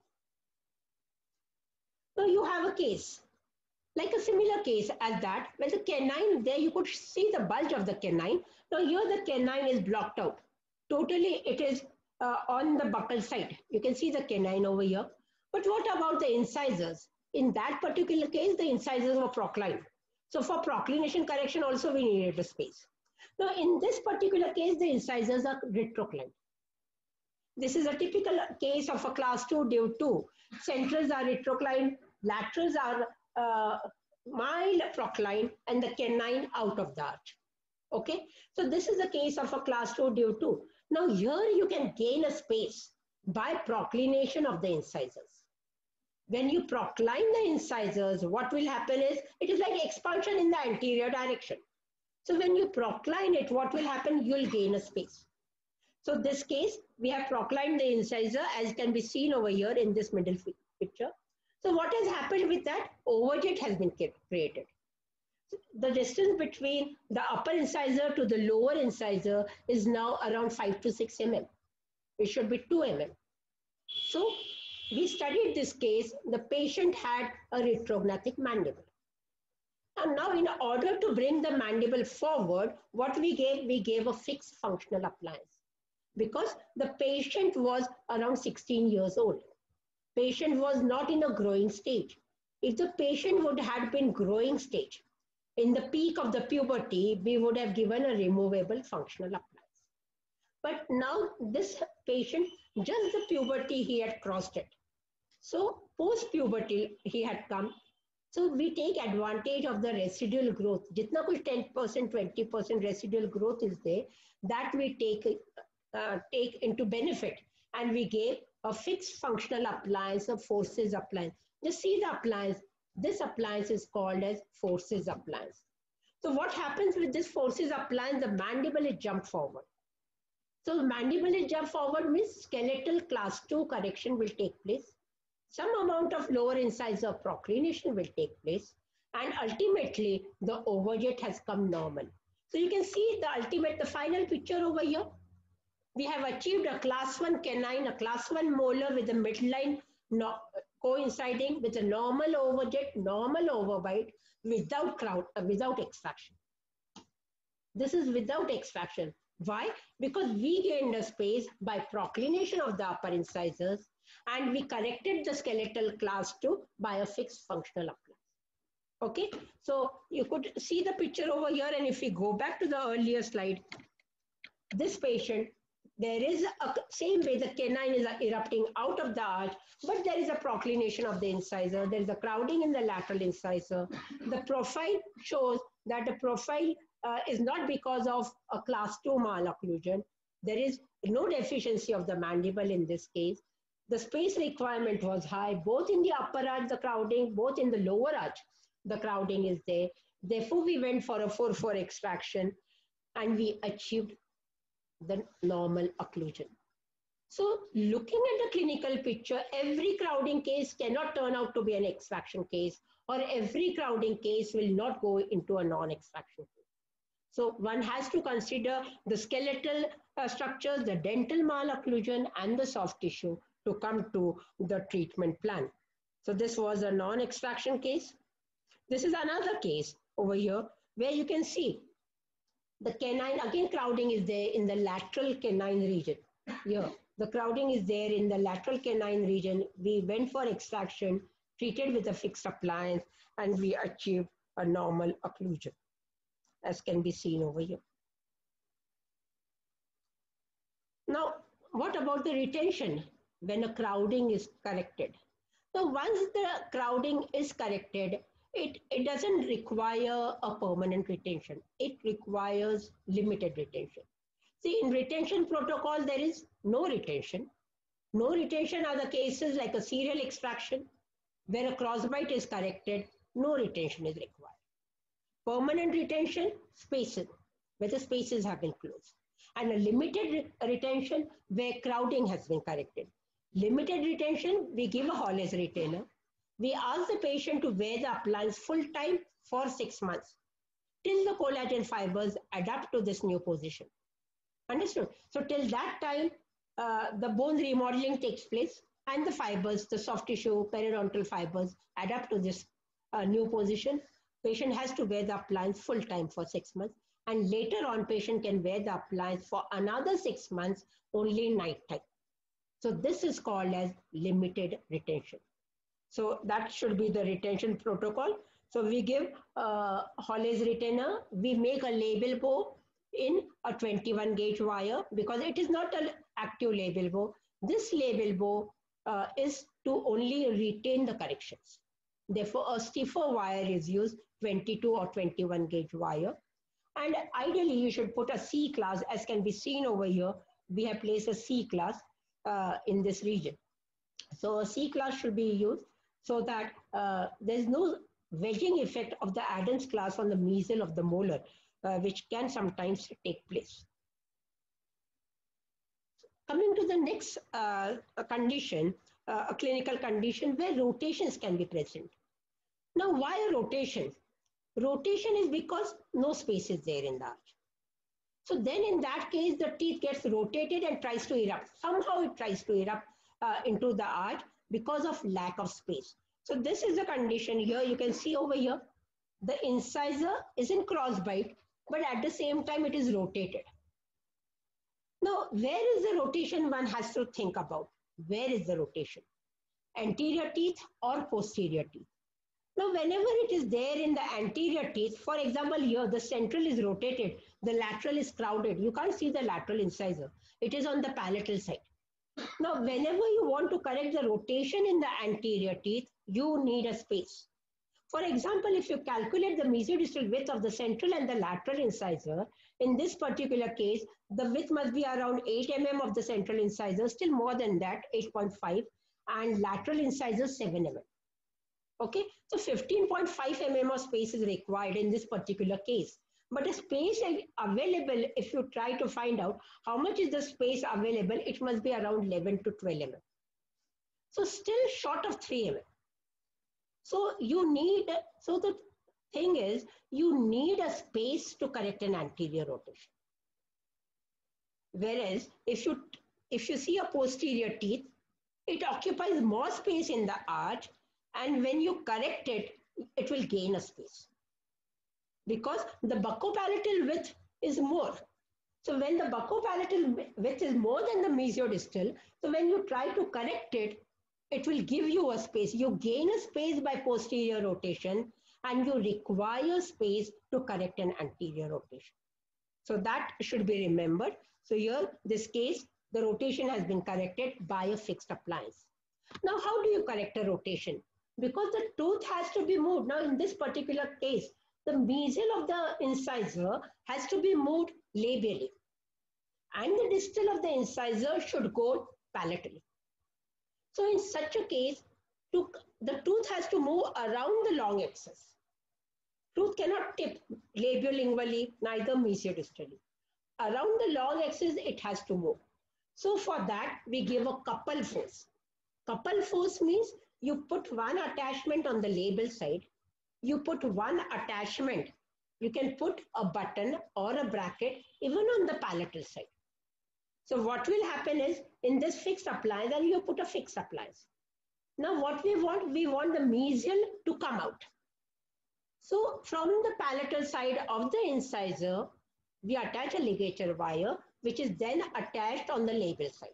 So you have a case, like a similar case as that, where the canine there, you could see the bulge of the canine. Now here the canine is blocked out. Totally it is uh, on the buccal side. You can see the canine over here. But what about the incisors? In that particular case, the incisors were proclined. So for proclination correction also we needed a space. Now in this particular case, the incisors are retroclined. This is a typical case of a class two due to centrals are retroclined, laterals are uh, mild proclined, and the canine out of the arch. Okay, so this is a case of a class two due to. Now here you can gain a space by proclination of the incisors. When you procline the incisors, what will happen is, it is like expansion in the anterior direction. So when you procline it, what will happen? You will gain a space. So this case, we have proclined the incisor, as can be seen over here in this middle picture. So what has happened with that? Overjet has been created. The distance between the upper incisor to the lower incisor is now around five to six millimeters. It should be two millimeters. So we studied this case. The patient had a retrognathic mandible. And now in order to bring the mandible forward, what we gave? We gave a fixed functional appliance. Because the patient was around sixteen years old. Patient was not in a growing stage. If the patient would have been growing stage, in the peak of the puberty, we would have given a removable functional appliance. But now this patient, just the puberty, he had crossed it. So post-puberty, he had come. So we take advantage of the residual growth. Jitna kuch ten percent, twenty percent residual growth is there, that we take, uh, take into benefit. And we gave a fixed functional appliance, a forces appliance. Just see the appliance. This appliance is called as forces appliance. So what happens with this forces appliance? The mandible is jumped forward. So mandible is jumped forward means skeletal class two correction will take place. Some amount of lower incisor proclination will take place. And ultimately, the overjet has come normal. So you can see the ultimate, the final picture over here. We have achieved a class one canine, a class one molar with a midline no, coinciding with a normal overjet, normal overbite, without crowd, uh, without extraction. This is without extraction. Why? Because we gained a space by proclination of the upper incisors, and we corrected the skeletal class two by a fixed functional appliance. Okay, so you could see the picture over here, and if we go back to the earlier slide, this patient, there is a same way the canine is erupting out of the arch, but there is a proclination of the incisor. There is a crowding in the lateral incisor. The profile shows that the profile uh, is not because of a class two malocclusion. There is no deficiency of the mandible in this case. The space requirement was high, both in the upper arch, the crowding, both in the lower arch, the crowding is there. Therefore, we went for a four four extraction, and we achieved the normal occlusion. So looking at the clinical picture, every crowding case cannot turn out to be an extraction case, or every crowding case will not go into a non-extraction case. So one has to consider the skeletal uh, structures, the dental malocclusion, and the soft tissue to come to the treatment plan. So this was a non-extraction case. This is another case over here where you can see the canine, again crowding is there in the lateral canine region. Here, the crowding is there in the lateral canine region. We went for extraction, treated with a fixed appliance, and we achieved a normal occlusion, as can be seen over here. Now, what about the retention when a crowding is corrected? So once the crowding is corrected, it, it doesn't require a permanent retention. It requires limited retention. See, in retention protocol, there is no retention. No retention are the cases like a serial extraction, where a crossbite is corrected, no retention is required. Permanent retention, spaces, where the spaces have been closed. And a limited retention, where crowding has been corrected. Limited retention, we give a Hawley's retainer. We ask the patient to wear the appliance full time for six months till the collagen fibers adapt to this new position. Understood? So till that time, uh, the bone remodeling takes place and the fibers, the soft tissue, periodontal fibers adapt to this uh, new position. Patient has to wear the appliance full time for six months. And later on, patient can wear the appliance for another six months, only night time. So this is called as limited retention. So that should be the retention protocol. So we give uh, Hawley's retainer. We make a label bow in a twenty-one gauge wire because it is not an active label bow. This label bow uh, is to only retain the corrections. Therefore, a stiffer wire is used, twenty-two or twenty-one gauge wire. And ideally, you should put a C class, as can be seen over here. We have placed a C class uh, in this region. So a C class should be used so that uh, there's no wedging effect of the Adams class on the mesial of the molar, uh, which can sometimes take place. Coming to the next uh, condition, uh, a clinical condition where rotations can be present. Now, why a rotation? Rotation is because no space is there in the arch. So then in that case, the teeth gets rotated and tries to erupt. Somehow it tries to erupt uh, into the arch because of lack of space. So this is the condition here. You can see over here, the incisor is in crossbite, but at the same time it is rotated. Now, where is the rotation one has to think about? Where is the rotation? Anterior teeth or posterior teeth? Now, whenever it is there in the anterior teeth, for example, here the central is rotated, the lateral is crowded. You can't see the lateral incisor. It is on the palatal side. Now, whenever you want to correct the rotation in the anterior teeth, you need a space. For example, if you calculate the mesiodistal width of the central and the lateral incisor, in this particular case, the width must be around eight millimeters of the central incisor, still more than that, eight point five, and lateral incisor seven millimeters. Okay, so fifteen point five millimeters of space is required in this particular case. But a space available, if you try to find out how much is the space available, it must be around eleven to twelve millimeters. So still short of three millimeters. So you need, so the thing is, you need a space to correct an anterior rotation. Whereas if you, if you see a posterior teeth, it occupies more space in the arch, and when you correct it, it will gain a space. Because the buccopalatal width is more. So when the buccopalatal width is more than the mesiodistal, so when you try to correct it, it will give you a space. You gain a space by posterior rotation and you require space to correct an anterior rotation. So that should be remembered. So here, this case, the rotation has been corrected by a fixed appliance. Now, how do you correct a rotation? Because the tooth has to be moved. Now, in this particular case, the mesial of the incisor has to be moved labially. And the distal of the incisor should go palatally. So in such a case, to, the tooth has to move around the long axis. Tooth cannot tip labiolingually, neither mesiodistally. Around the long axis, it has to move. So for that, we give a couple force. Couple force means you put one attachment on the label side. You put one attachment. You can put a button or a bracket even on the palatal side. So what will happen is, in this fixed appliance, and you put a fixed appliance. Now what we want, we want the mesial to come out. So from the palatal side of the incisor, we attach a ligature wire, which is then attached on the labial side.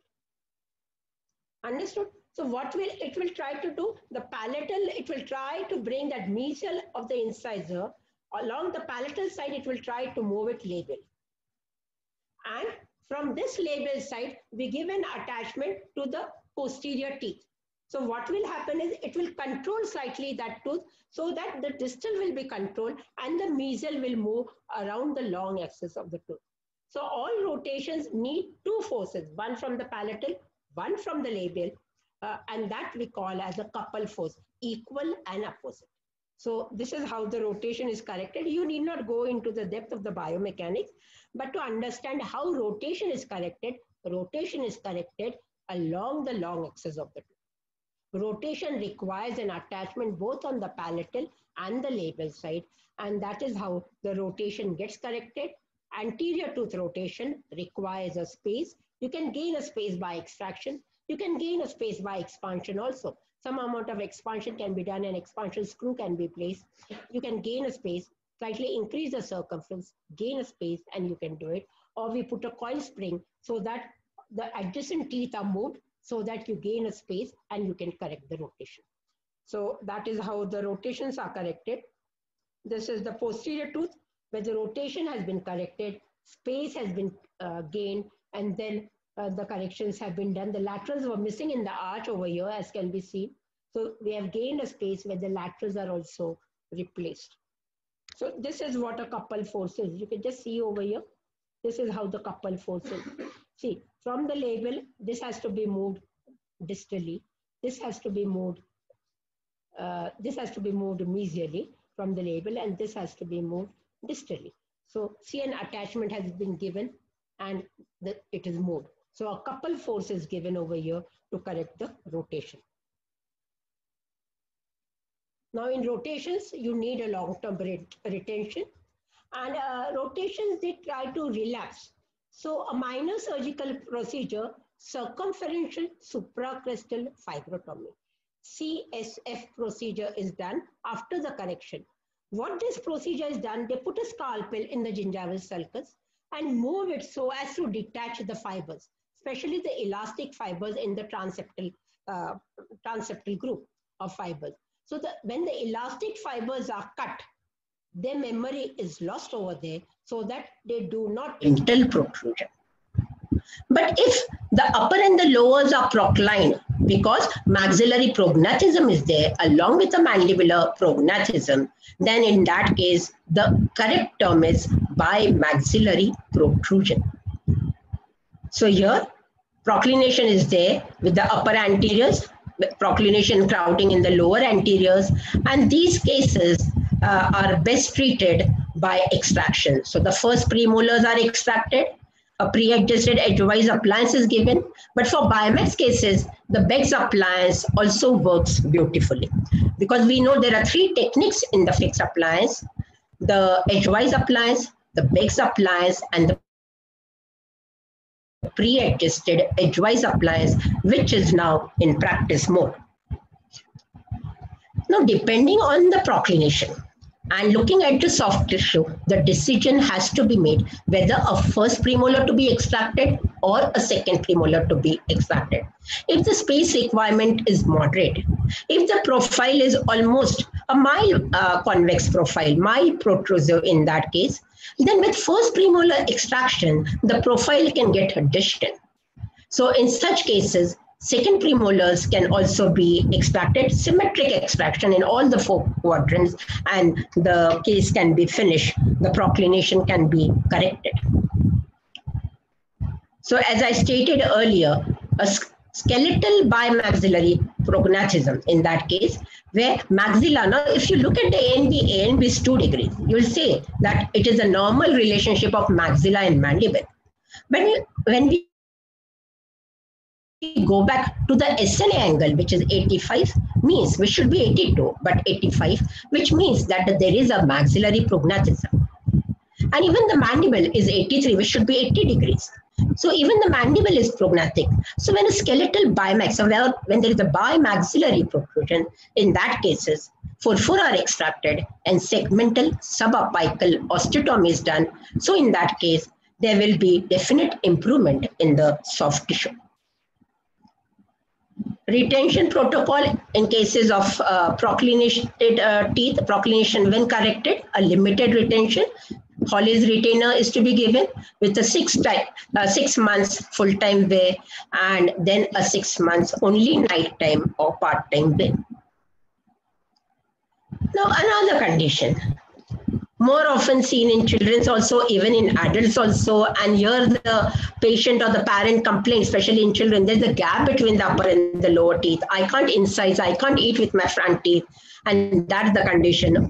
Understood? So what will it will try to do? The palatal, it will try to bring that mesial of the incisor along the palatal side. It will try to move it labial. And from this labial side, we give an attachment to the posterior teeth. So what will happen is, it will control slightly that tooth so that the distal will be controlled and the mesial will move around the long axis of the tooth. So all rotations need two forces, one from the palatal, one from the labial, uh, and that we call as a couple force, equal and opposite. So this is how the rotation is corrected. You need not go into the depth of the biomechanics, but to understand how rotation is corrected, rotation is corrected along the long axis of the tooth. Rotation requires an attachment both on the palatal and the labial side, and that is how the rotation gets corrected. Anterior tooth rotation requires a space. You can gain a space by extraction. You can gain a space by expansion also. Some amount of expansion can be done, and expansion screw can be placed. You can gain a space, slightly increase the circumference, gain a space, and you can do it. Or we put a coil spring so that the adjacent teeth are moved, so that you gain a space and you can correct the rotation. So that is how the rotations are corrected. This is the posterior tooth where the rotation has been corrected, space has been uh, gained, and then uh, the corrections have been done. The laterals were missing in the arch over here, as can be seen. So we have gained a space where the laterals are also replaced. So this is what a couple force is. You can just see over here. This is how the couple force is. See, from the labial, this has to be moved distally. This has to be moved. Uh, this has to be moved mesially from the labial, and this has to be moved distally. So, see, an attachment has been given, and the, it is moved. So, a couple force is given over here to correct the rotation. Now, in rotations, you need a long-term retention, and uh, rotations they try to relapse. So a minor surgical procedure, circumferential supracrestal fibrotomy, C S F procedure is done after the correction. What this procedure is done, they put a scalpel in the gingival sulcus and move it so as to detach the fibers, especially the elastic fibers in the transeptal, uh, transeptal group of fibers. So the, when the elastic fibers are cut, their memory is lost over there, so that they do not dental protrusion. But if the upper and the lowers are proclined, because maxillary prognathism is there along with the mandibular prognathism, then in that case, the correct term is bimaxillary protrusion. So here, proclination is there with the upper anteriors, proclination crowding in the lower anteriors, and these cases uh, are best treated by extraction. So the first premolars are extracted, a pre-adjusted edgewise appliance is given, but for Bimax cases, the Beggs appliance also works beautifully, because we know there are three techniques in the fixed appliance: the edgewise appliance, the Beggs appliance, and the pre-adjusted edgewise appliance, which is now in practice mode. Now, depending on the proclination and looking at the soft tissue, the decision has to be made whether a first premolar to be extracted or a second premolar to be extracted. If the space requirement is moderate, if the profile is almost a mild uh, convex profile, mild protrusive in that case, then with first premolar extraction, the profile can get distant. So in such cases, second premolars can also be extracted, symmetric extraction in all the four quadrants, and the case can be finished. The proclination can be corrected. So as I stated earlier, a skeletal bimaxillary prognathism in that case, where maxilla, now if you look at the A and B, A and B is two degrees, you will say that it is a normal relationship of maxilla and mandible. But when we go back to the S N A angle, which is eighty-five, means which should be eighty-two, but eighty-five, which means that there is a maxillary prognathism. And even the mandible is eighty-three, which should be eighty degrees. So even the mandible is prognathic. So when a skeletal bimax, so when there is a bimaxillary protrusion, in that cases, furfura are extracted and segmental subapical osteotomy is done. So in that case, there will be definite improvement in the soft tissue. Retention protocol in cases of uh, proclinated uh, teeth, proclination when corrected, a limited retention. Holly's retainer is to be given with a six, time, uh, six months full-time way and then a six months only night-time or part-time way. Now another condition, more often seen in children also, even in adults also, and here the patient or the parent complains, especially in children, there's a gap between the upper and the lower teeth. I can't incise, I can't eat with my front teeth, and that's the condition,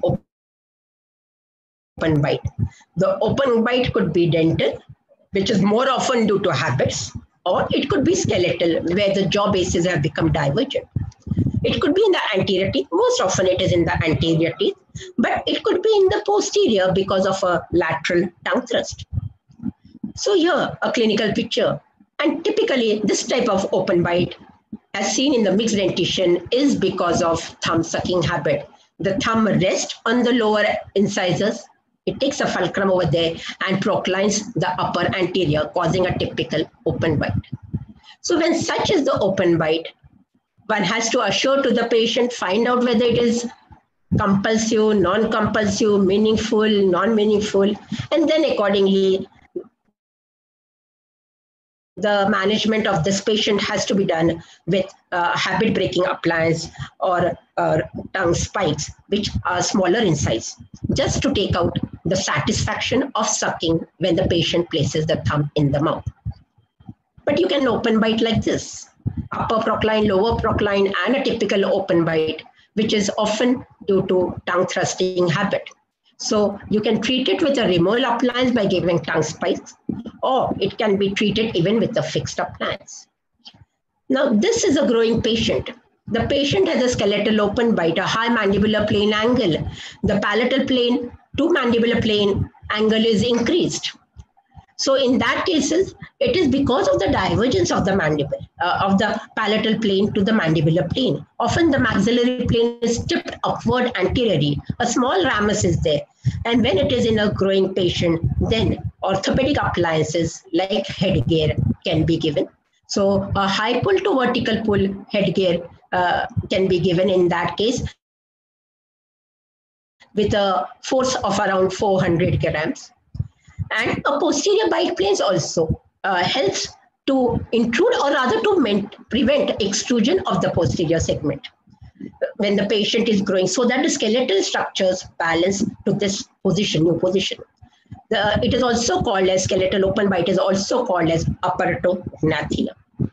open bite. The open bite could be dental, which is more often due to habits, or it could be skeletal, where the jaw bases have become divergent. It could be in the anterior teeth, most often it is in the anterior teeth, but it could be in the posterior because of a lateral tongue thrust. So here, a clinical picture, and typically this type of open bite, as seen in the mixed dentition, is because of thumb sucking habit. The thumb rests on the lower incisors, it takes a fulcrum over there and proclines the upper anterior, causing a typical open bite. So when such is the open bite, one has to assure to the patient, find out whether it is compulsive, non-compulsive, meaningful, non-meaningful, and then accordingly, the management of this patient has to be done with uh, habit-breaking appliance or uh, tongue spikes, which are smaller in size, just to take out the satisfaction of sucking when the patient places the thumb in the mouth. But you can open bite like this, upper procline, lower procline, and a typical open bite, which is often due to tongue thrusting habit. So you can treat it with a removal appliance by giving tongue spikes, or it can be treated even with a fixed appliance. Now, this is a growing patient. The patient has a skeletal open bite, a high mandibular plane angle. The palatal plane to mandibular plane angle is increased. So in that cases, it is because of the divergence of the mandible, uh, of the palatal plane to the mandibular plane. Often the maxillary plane is tipped upward anteriorly. A small ramus is there. And when it is in a growing patient, then orthopedic appliances like headgear can be given. So a high pull to vertical pull headgear uh, can be given in that case with a force of around four hundred grams. And a posterior bite planes also uh, helps to intrude or rather to prevent extrusion of the posterior segment when the patient is growing, so that the skeletal structures balance to this position, new position. The, it is also called as skeletal open bite, is also called as apparatognathia.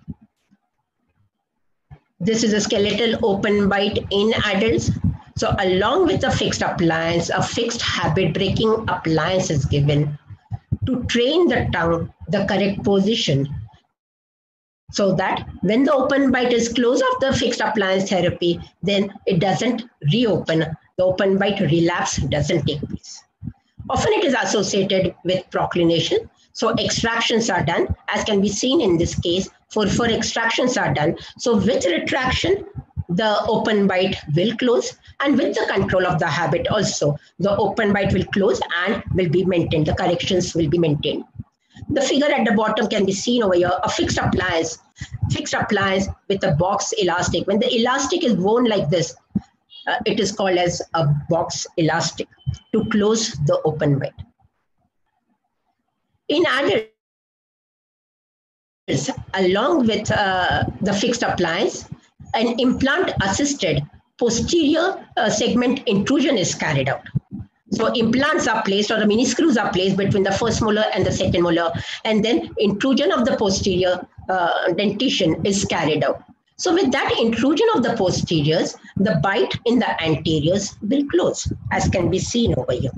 This is a skeletal open bite in adults. So along with a fixed appliance, a fixed habit breaking appliance is given to train the tongue the correct position, so that when the open bite is closed after fixed appliance therapy, then it doesn't reopen. The open bite relapse doesn't take place. Often it is associated with proclination. So extractions are done, as can be seen in this case. For, for extractions are done. So with retraction, the open bite will close, and with the control of the habit also, the open bite will close and will be maintained. The corrections will be maintained. The figure at the bottom can be seen over here, a fixed appliance, fixed appliance with a box elastic. When the elastic is worn like this, uh, it is called as a box elastic to close the open bite. In adults, along with uh, the fixed appliance, an implant-assisted posterior uh, segment intrusion is carried out. So implants are placed, or the mini screws are placed between the first molar and the second molar, and then intrusion of the posterior uh, dentition is carried out. So with that intrusion of the posteriors, the bite in the anteriors will close, as can be seen over here.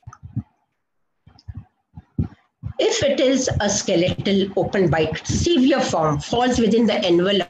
If it is a skeletal open bite, severe form falls within the envelope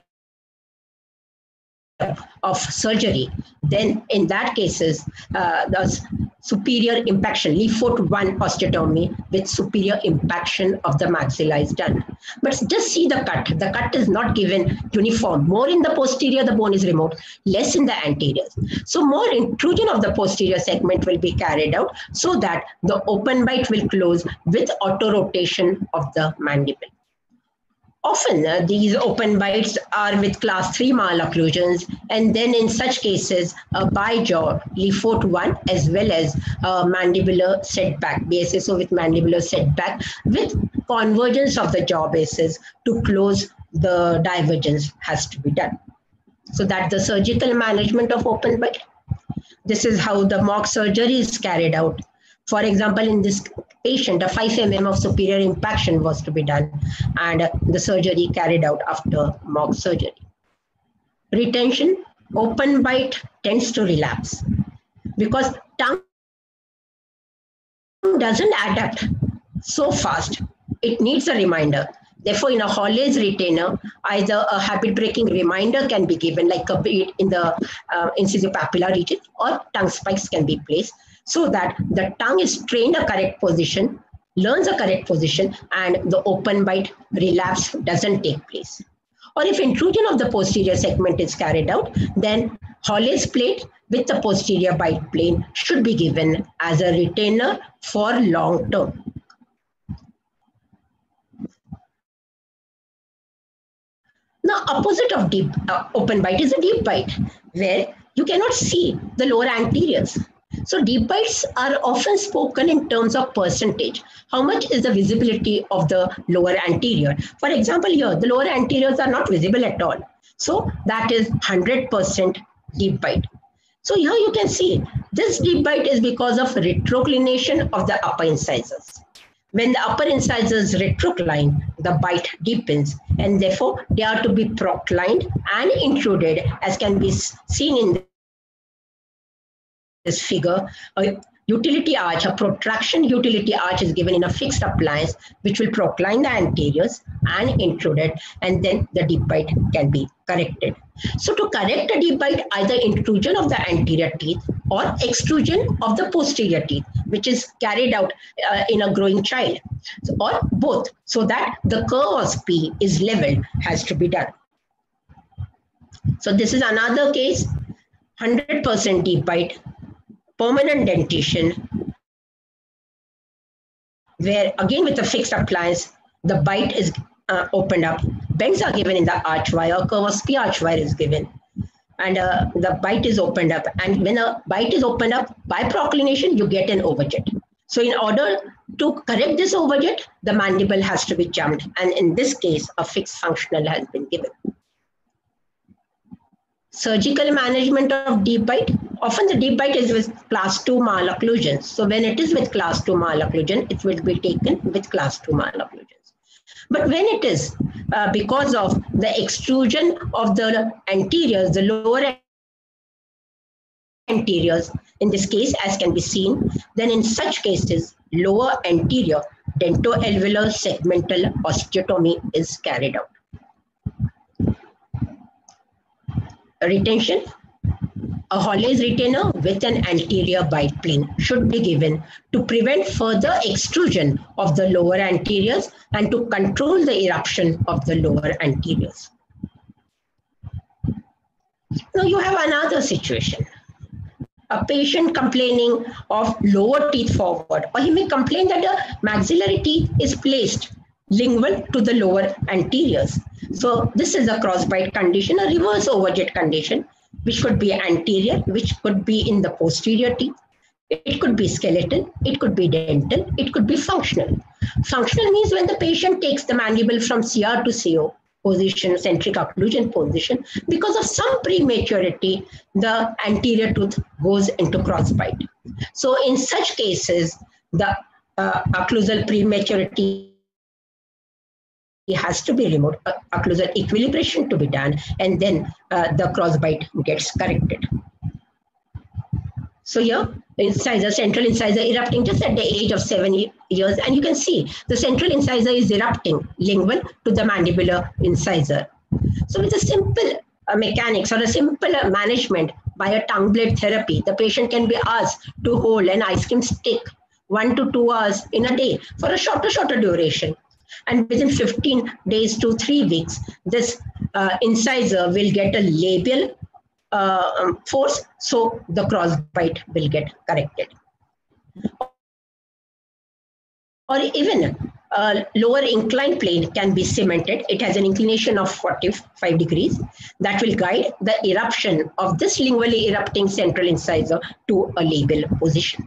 of surgery, then in that cases, uh, the superior impaction, Leafoot one osteotomy with superior impaction of the maxilla is done. But just see the cut. The cut is not given uniform. More in the posterior, the bone is removed, less in the anterior. So more intrusion of the posterior segment will be carried out so that the open bite will close with auto-rotation of the mandible. Often uh, these open bites are with class three malocclusions, and then in such cases, a bi-jaw, Leafoot one, as well as uh, mandibular setback, B S S O with mandibular setback, with convergence of the jaw bases to close the divergence has to be done. So that's the surgical management of open bite. This is how the mock surgery is carried out. For example, in this patient, a five millimeters of superior impaction was to be done, and the surgery carried out after mock surgery. Retention, open bite tends to relapse because tongue doesn't adapt so fast. It needs a reminder. Therefore, in a Hawley's retainer, either a habit-breaking reminder can be given, like a bit in the uh, inciso-papilla region, or tongue spikes can be placed, so that the tongue is trained a correct position, learns a correct position, and the open bite relapse doesn't take place. Or if intrusion of the posterior segment is carried out, then Hawley's plate with the posterior bite plane should be given as a retainer for long term. Now, opposite of deep uh, open bite is a deep bite, where you cannot see the lower anteriors. So deep bites are often spoken in terms of percentage. How much is the visibility of the lower anterior? For example, here, the lower anteriors are not visible at all. So that is one hundred percent deep bite. So here you can see this deep bite is because of retroclination of the upper incisors. When the upper incisors retrocline, the bite deepens, and therefore they are to be proclined and intruded, as can be seen in this figure. A utility arch, a protraction utility arch is given in a fixed appliance, which will procline the anteriors and intrude it, and then the deep bite can be corrected. So to correct a deep bite, either intrusion of the anterior teeth or extrusion of the posterior teeth, which is carried out uh, in a growing child, so, or both, so that the curve of P is leveled, has to be done. So this is another case, one hundred percent deep bite, permanent dentition, where again with a fixed appliance, the bite is uh, opened up, bends are given in the arch wire, a curve of P arch wire is given, and uh, the bite is opened up. And when a bite is opened up by proclination, you get an overjet. So in order to correct this overjet, the mandible has to be jumped. And in this case, a fixed functional has been given. Surgical management of deep bite. Often the deep bite is with class two malocclusions. So when it is with class two malocclusion, it will be taken with class two malocclusions. But when it is uh, because of the extrusion of the anteriors, the lower anteriors, in this case, as can be seen, then in such cases, lower anterior dentoalveolar segmental osteotomy is carried out. Retention. A Hawley's retainer with an anterior bite plane should be given to prevent further extrusion of the lower anteriors and to control the eruption of the lower anteriors. Now you have another situation. A patient complaining of lower teeth forward, or he may complain that the maxillary teeth is placed lingual to the lower anteriors. So this is a crossbite condition, a reverse overjet condition, which could be anterior, which could be in the posterior teeth. It could be skeletal, it could be dental, it could be functional. Functional means when the patient takes the mandible from C R to C O position, centric occlusion position, because of some prematurity, the anterior tooth goes into crossbite. So in such cases, the uh, occlusal prematurity has to be removed, uh, occlusal equilibration to be done, and then uh, the crossbite gets corrected. So here, incisor, central incisor erupting just at the age of seven years, and you can see the central incisor is erupting lingual to the mandibular incisor. So with a simple uh, mechanics or a simple uh, management by a tongue blade therapy, the patient can be asked to hold an ice cream stick one to two hours in a day for a shorter, shorter duration. And within fifteen days to three weeks, this uh, incisor will get a labial uh, force, so the crossbite will get corrected. Or even a lower inclined plane can be cemented. It has an inclination of forty-five degrees that will guide the eruption of this lingually erupting central incisor to a labial position.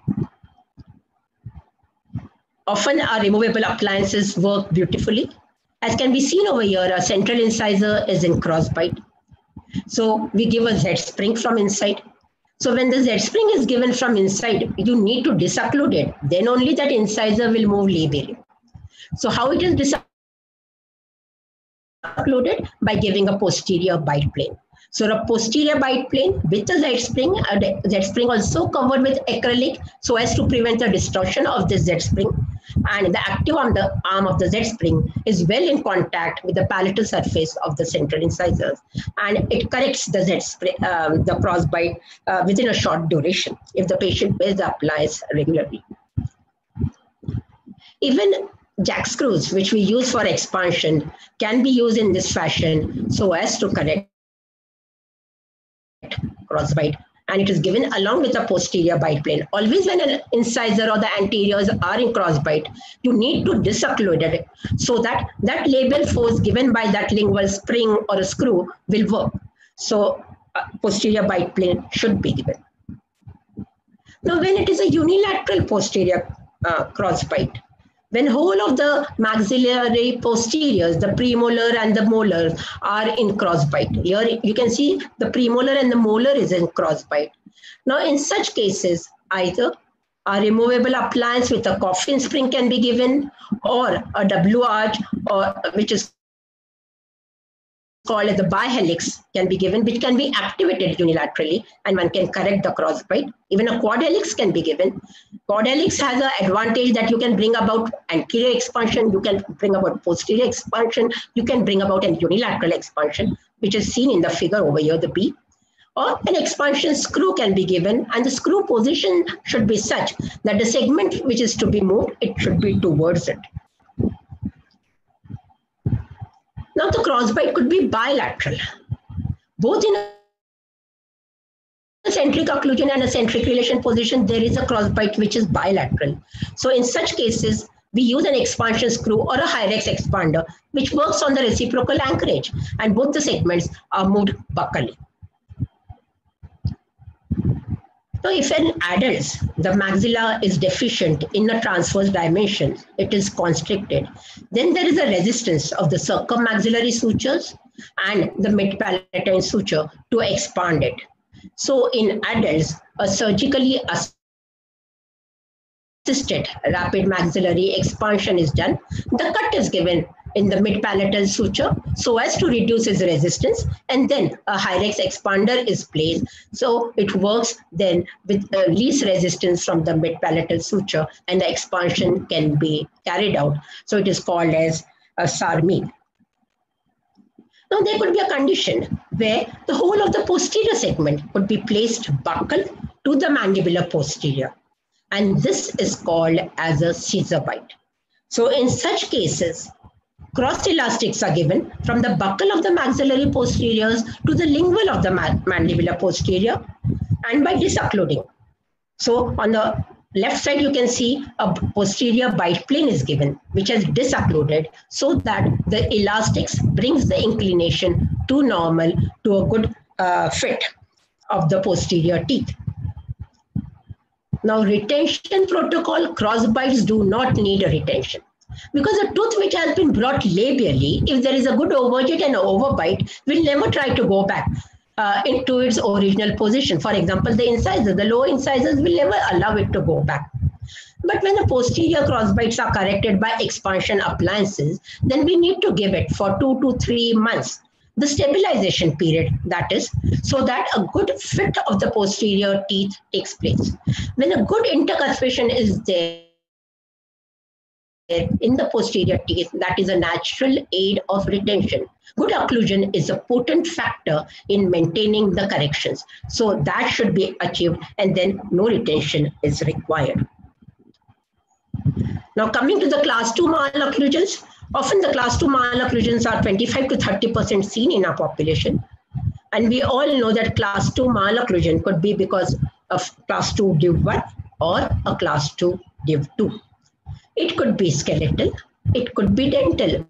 Often our removable appliances work beautifully. As can be seen over here, our central incisor is in crossbite. So we give a Z spring from inside. So when the Z spring is given from inside, you need to disocclude it. Then only that incisor will move labially. So how it is disoccluded? By giving a posterior bite plane. So a posterior bite plane with a Z spring, a Z spring also covered with acrylic so as to prevent the distortion of the Z spring. And the active on the arm of the Z spring is well in contact with the palatal surface of the central incisors, and it corrects the Z spring, um, the crossbite uh, within a short duration if the patient wears the appliance regularly. Even jack screws, which we use for expansion, can be used in this fashion so as to correct crossbite, and it is given along with a posterior bite plane. Always when an incisor or the anteriors are in crossbite, you need to disocclude it so that that labial force given by that lingual spring or a screw will work. So a posterior bite plane should be given. Now when it is a unilateral posterior uh, crossbite, when whole of the maxillary posteriors, the premolar and the molars are in crossbite. Here you can see the premolar and the molar is in crossbite. Now in such cases, either a removable appliance with a coffin spring can be given, or a W arch, or which is called as the bihelix can be given, which can be activated unilaterally, and one can correct the crossbite. Even a quad helix can be given. Quad helix has an advantage that you can bring about anterior expansion, you can bring about posterior expansion, you can bring about an unilateral expansion, which is seen in the figure over here, the B. Or an expansion screw can be given, and the screw position should be such that the segment which is to be moved, it should be towards it. Now the crossbite could be bilateral. Both in a centric occlusion and a centric relation position, there is a crossbite which is bilateral. So in such cases, we use an expansion screw or a Hyrax expander, which works on the reciprocal anchorage, and both the segments are moved buccally. So if in adults, the maxilla is deficient in the transverse dimension, it is constricted, then there is a resistance of the circummaxillary sutures and the mid-palatine suture to expand it. So in adults, a surgically assisted rapid maxillary expansion is done. The cut is given in the mid-palatal suture so as to reduce its resistance, and then a Hyrax expander is placed. So it works then with the least resistance from the mid-palatal suture, and the expansion can be carried out. So it is called as a Sarmi. Now there could be a condition where the whole of the posterior segment could be placed buccal to the mandibular posterior, and this is called as a Caesar bite. So in such cases, cross elastics are given from the buccal of the maxillary posteriors to the lingual of the mandibular posterior, and by disoccluding. So on the left side, you can see a posterior bite plane is given, which has disoccluded so that the elastics brings the inclination to normal to a good uh, fit of the posterior teeth. Now retention protocol, cross bites do not need a retention. Because a tooth which has been brought labially, if there is a good overjet and overbite, will never try to go back uh, into its original position. For example, the incisors, the lower incisors will never allow it to go back. But when the posterior crossbites are corrected by expansion appliances, then we need to give it for two to three months, the stabilization period, that is, so that a good fit of the posterior teeth takes place. When a good intercuspation is there, in the posterior teeth, that is a natural aid of retention. Good occlusion is a potent factor in maintaining the corrections. So that should be achieved, and then no retention is required. Now coming to the class two malocclusions, often the class two malocclusions are twenty-five to thirty percent seen in our population. And we all know that class two malocclusion could be because of class two div one or a class two div two. It could be skeletal, it could be dental.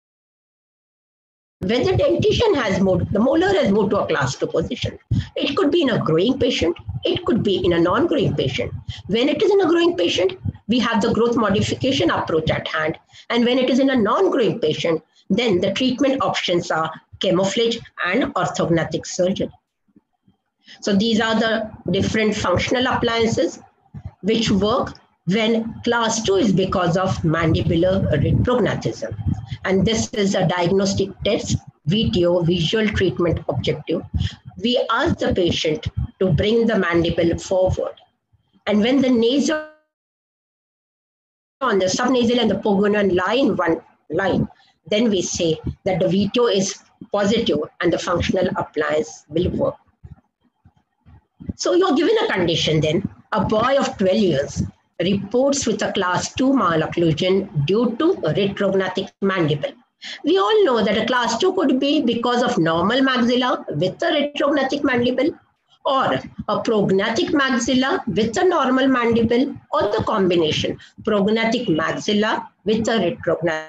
When the dentition has moved, the molar has moved to a class two position. It could be in a growing patient, it could be in a non-growing patient. When it is in a growing patient, we have the growth modification approach at hand. And when it is in a non-growing patient, then the treatment options are camouflage and orthognathic surgery. So these are the different functional appliances which work when class two is because of mandibular retrognathis. And this is a diagnostic test, V T O, visual treatment objective. We ask the patient to bring the mandible forward. And when the nasal on the subnasal and the pogonal lie in one line, then we say that the V T O is positive and the functional appliance will work. So you're given a condition then, a boy of twelve years reports with a class two malocclusion due to a retrognathic mandible. We all know that a class two could be because of normal maxilla with a retrognathic mandible, or a prognathic maxilla with a normal mandible, or the combination, prognathic maxilla with a retrognathic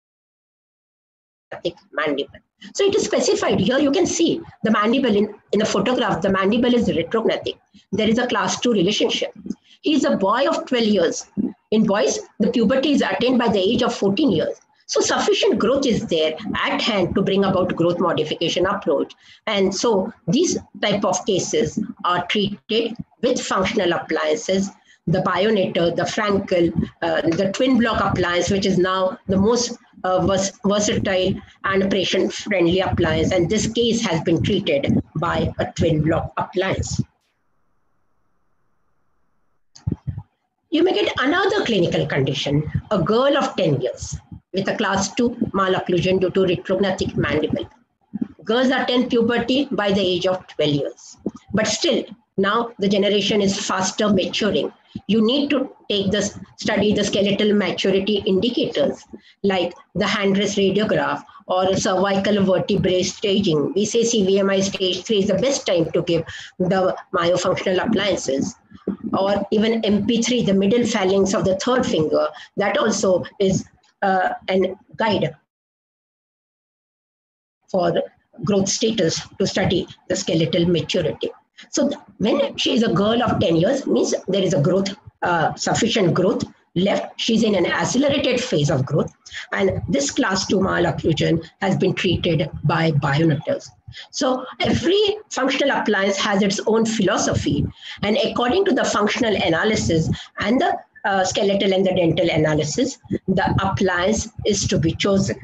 mandible. So it is specified here. You can see the mandible in, in the photograph, the mandible is retrognathic. There is a class two relationship. He is a boy of twelve years. In boys, the puberty is attained by the age of fourteen years. So sufficient growth is there at hand to bring about growth modification approach. And so these type of cases are treated with functional appliances, the Bionator, the Frankel, uh, the twin block appliance, which is now the most uh, vers versatile and patient-friendly appliance. And this case has been treated by a twin block appliance. You may get another clinical condition, a girl of ten years with a class two malocclusion due to retrognathic mandible. Girls attain puberty by the age of twelve years. But still, now the generation is faster maturing. You need to take this, study the skeletal maturity indicators like the hand rest radiograph or cervical vertebrae staging. We say C V M I stage three is the best time to give the myofunctional appliances. Or even M P three, the middle phalanx of the third finger, that also is uh, an guide for growth status to study the skeletal maturity. So when she is a girl of ten years, means there is a growth, uh, sufficient growth left. She's in an accelerated phase of growth. And this class two malocclusion has been treated by Bionators. So every functional appliance has its own philosophy. And according to the functional analysis and the uh, skeletal and the dental analysis, the appliance is to be chosen.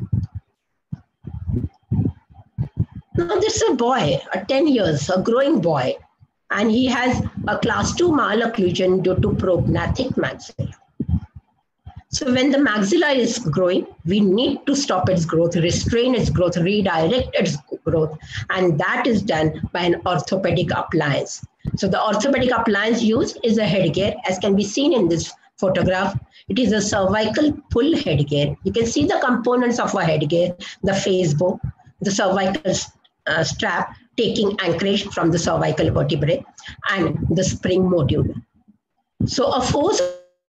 Now this is a boy, a ten years, a growing boy, and he has a class two malocclusion due to prognathic maxilla. So when the maxilla is growing, we need to stop its growth, restrain its growth, redirect its growth, and that is done by an orthopedic appliance. So the orthopedic appliance used is a headgear, as can be seen in this photograph. It is a cervical pull headgear. You can see the components of a headgear, the face bow, the cervical uh, strap taking anchorage from the cervical vertebrae, and the spring module. So a force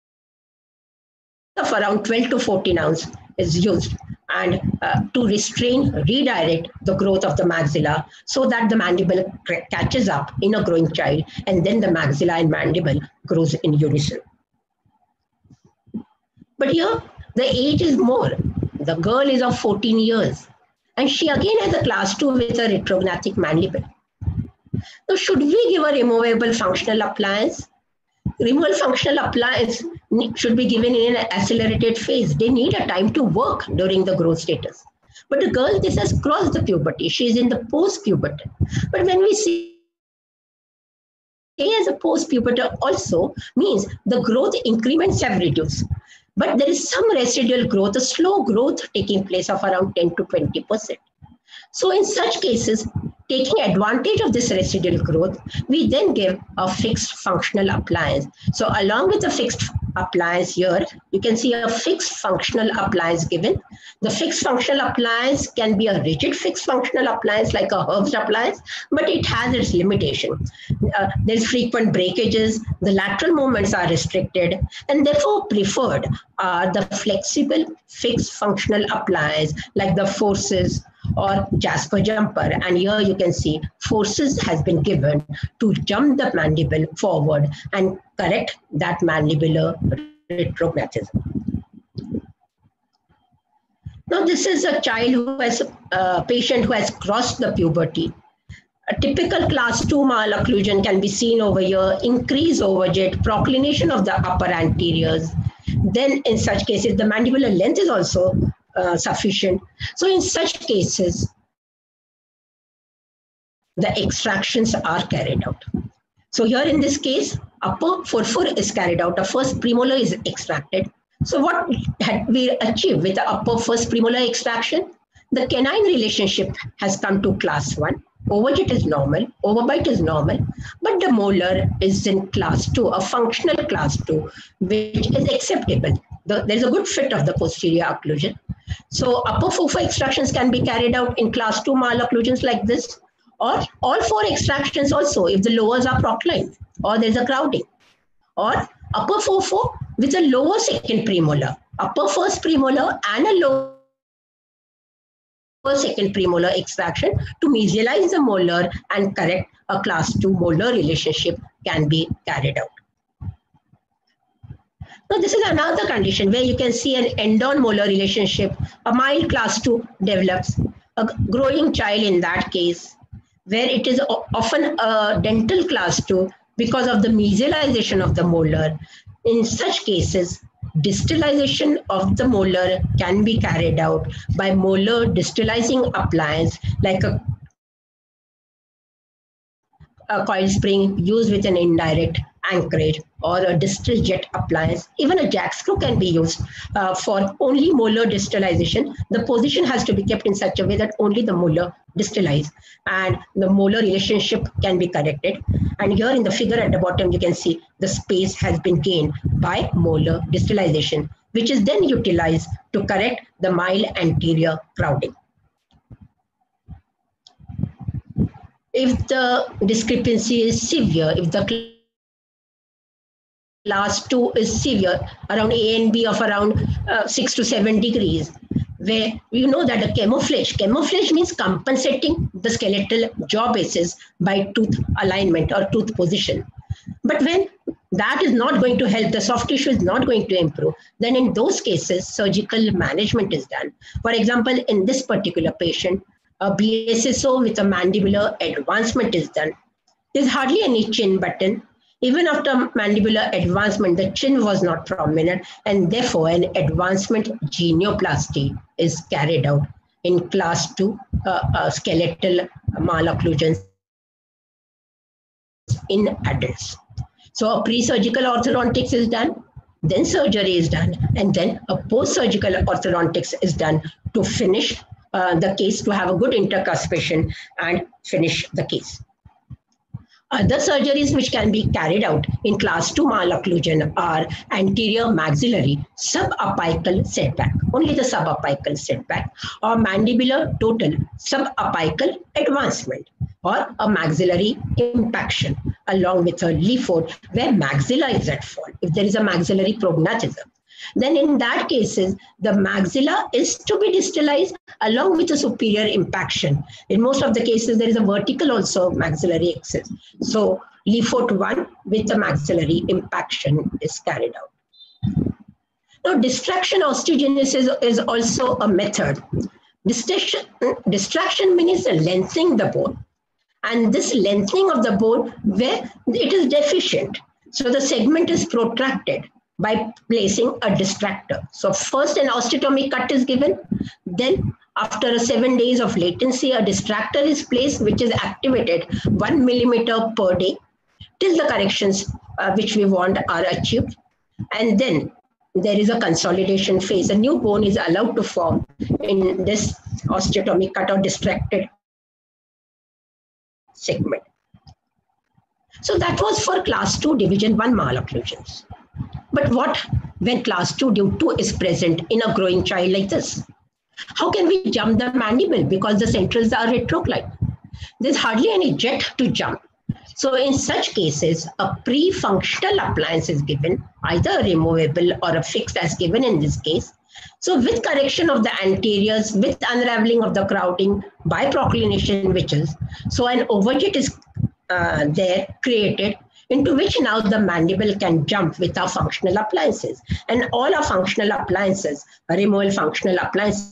of around twelve to fourteen ounce is used and uh, to restrain, redirect the growth of the maxilla so that the mandible catches up in a growing child, and then the maxilla and mandible grows in unison. But here the age is more. The girl is of fourteen years and she again has a class two with a retrognathic mandible. So should we give a removable functional appliance? Removal functional appliance should be given in an accelerated phase. They need a time to work during the growth status. But the girl, this has crossed the puberty. She is in the post-puberty. But when we see A as a post-puberty also means the growth increments have reduced. but there is some residual growth, a slow growth taking place of around ten to twenty percent. So in such cases, taking advantage of this residual growth, we then give a fixed functional appliance. So along with the fixed appliance here, you can see a fixed functional appliance given. The fixed functional appliance can be a rigid fixed functional appliance like a Herbst appliance, but it has its limitation. Uh, there's frequent breakages, the lateral movements are restricted, and therefore preferred are the flexible fixed functional appliance like the Forces or Jasper jumper. And here you can see forces has been given to jump the mandible forward and correct that mandibular retrognathism. Now this is a child who has, a patient who has crossed the puberty. A typical class two malocclusion can be seen over here, increased overjet, proclination of the upper anteriors. Then in such cases, the mandibular length is also uh, sufficient. So in such cases, the extractions are carried out. So here in this case, upper furfur is carried out. The first premolar is extracted. So what had we achieved with the upper first premolar extraction? The canine relationship has come to class one. Overjet is normal, overbite is normal, but the molar is in class two, a functional class two, which is acceptable. The, there's a good fit of the posterior occlusion. So upper furfur extractions can be carried out in class two malocclusions like this, or all four extractions also if the lowers are proclined or there's a crowding, or upper furfur with a lower second premolar, upper first premolar and a lower second premolar extraction to mesialize the molar and correct a class two molar relationship can be carried out. Now this is another condition where you can see an end-on molar relationship, a mild class two develops, a growing child in that case, where it is often a dental class two because of the mesialization of the molar. In such cases, distalization of the molar can be carried out by molar distalizing appliance like a, a coil spring used with an indirect anchorage or a distal jet appliance. Even a jack screw can be used uh, for only molar distalization. The position has to be kept in such a way that only the molar distalize and the molar relationship can be corrected. And here in the figure at the bottom, you can see the space has been gained by molar distalization, which is then utilized to correct the mild anterior crowding. If the discrepancy is severe, if the class two is severe, around A and B of around uh, six to seven degrees, where you know that the camouflage, camouflage means compensating the skeletal jaw bases by tooth alignment or tooth position. But when that is not going to help, the soft tissue is not going to improve, then in those cases, surgical management is done. For example, in this particular patient, a B S S O with a mandibular advancement is done. There's hardly any chin button. Even after mandibular advancement, the chin was not prominent, and therefore an advancement genioplasty is carried out in class two uh, uh, skeletal malocclusions in adults. So a pre-surgical orthodontics is done, then surgery is done, and then a post-surgical orthodontics is done to finish uh, the case, to have a good intercuspation and finish the case. Other surgeries which can be carried out in class two malocclusion are anterior maxillary subapical setback, only the subapical setback, or mandibular total subapical advancement, or a maxillary impaction along with a Lefort where maxilla is at fault. If there is a maxillary prognatism, then in that cases, the maxilla is to be distalized along with a superior impaction. In most of the cases, there is a vertical also maxillary excess. So Lefort one with the maxillary impaction is carried out. Now, distraction osteogenesis is also a method. Distraction, distraction means lengthening the bone. And this lengthening of the bone where it is deficient. So the segment is protracted by placing a distractor. So first an osteotomy cut is given, then after seven days of latency, a distractor is placed which is activated one millimeter per day till the corrections uh, which we want are achieved. And then there is a consolidation phase. A new bone is allowed to form in this osteotomy cut or distracted segment. So that was for class two division one malocclusions. But what when class two div two is present in a growing child like this? How can we jump the mandible because the centrals are retroclined? There's hardly any jet to jump. So in such cases, a pre-functional appliance is given, either removable or a fixed as given in this case. So with correction of the anteriors, with unraveling of the crowding by proclination wedges, so an overjet is uh, there created into which now the mandible can jump with our functional appliances. And all our functional appliances, removal functional appliances,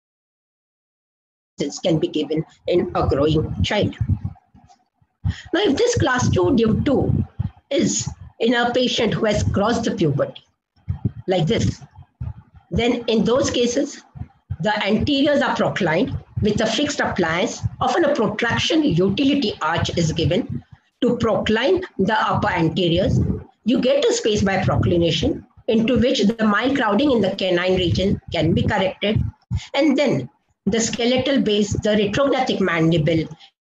can be given in a growing child. Now, if this class two div two is in a patient who has crossed the puberty, like this, then in those cases, the anteriors are proclined with a fixed appliance. Often a protraction utility arch is given to procline the upper anteriors. You get a space by proclination into which the mild crowding in the canine region can be corrected. And then the skeletal base, the retrognathic mandible,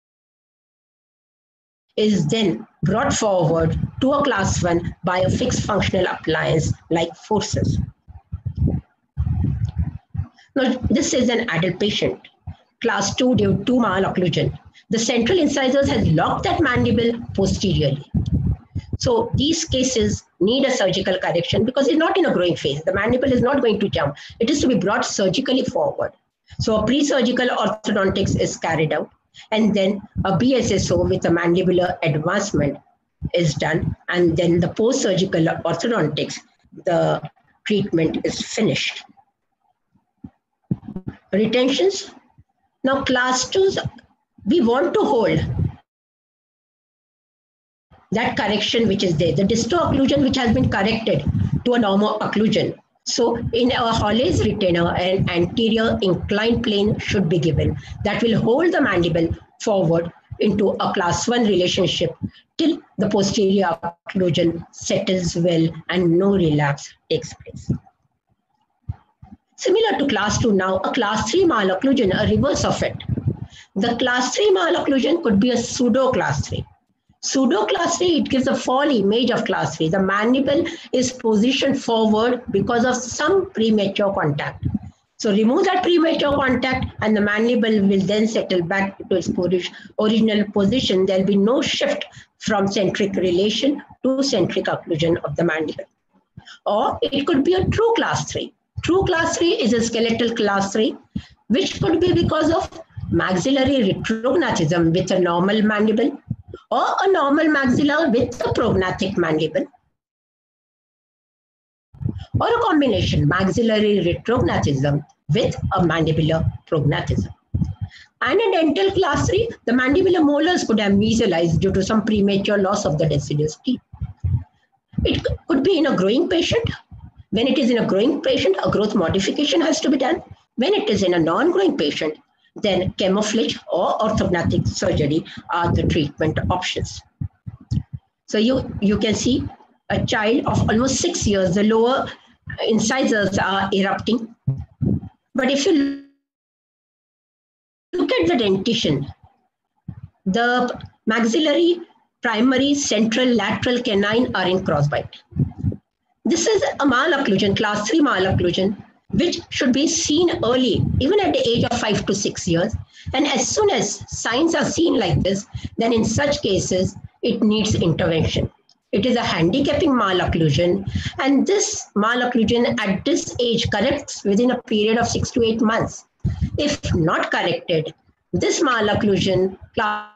is then brought forward to a class one by a fixed functional appliance like forceps. Now, this is an adult patient, class two div two malocclusion. The central incisors has locked that mandible posteriorly. So these cases need a surgical correction because it's not in a growing phase. The mandible is not going to jump. It is to be brought surgically forward. So a pre-surgical orthodontics is carried out. And then a B S S O with a mandibular advancement is done. And then the post-surgical orthodontics, the treatment is finished. Retentions. Now class twos, we want to hold that correction which is there, the distal occlusion which has been corrected to a normal occlusion. So in a Hawley's retainer, an anterior inclined plane should be given that will hold the mandible forward into a class one relationship till the posterior occlusion settles well and no relapse takes place. Similar to class two now, a class three malocclusion, a reverse of it. The class three malocclusion could be a pseudo class three. Pseudo class three, it gives a fall image of class three. The mandible is positioned forward because of some premature contact. So remove that premature contact and the mandible will then settle back to its original position. There will be no shift from centric relation to centric occlusion of the mandible. Or it could be a true class three. True class three is a skeletal class three, which could be because of maxillary retrognathism with a normal mandible, or a normal maxilla with a prognathic mandible, or a combination maxillary retrognathism with a mandibular prognathism. And a dental class three, the mandibular molars could have mesialized due to some premature loss of the deciduous teeth. It could be in a growing patient. When it is in a growing patient, a growth modification has to be done. When it is in a non-growing patient, then camouflage or orthognathic surgery are the treatment options. So you, you can see a child of almost six years, the lower incisors are erupting. But if you look at the dentition, the maxillary, primary, central, lateral canine are in crossbite. This is a malocclusion, class three malocclusion, which should be seen early, even at the age of five to six years. And as soon as signs are seen like this, then in such cases, it needs intervention. It is a handicapping malocclusion, and this malocclusion at this age corrects within a period of six to eight months. If not corrected, this malocclusion, class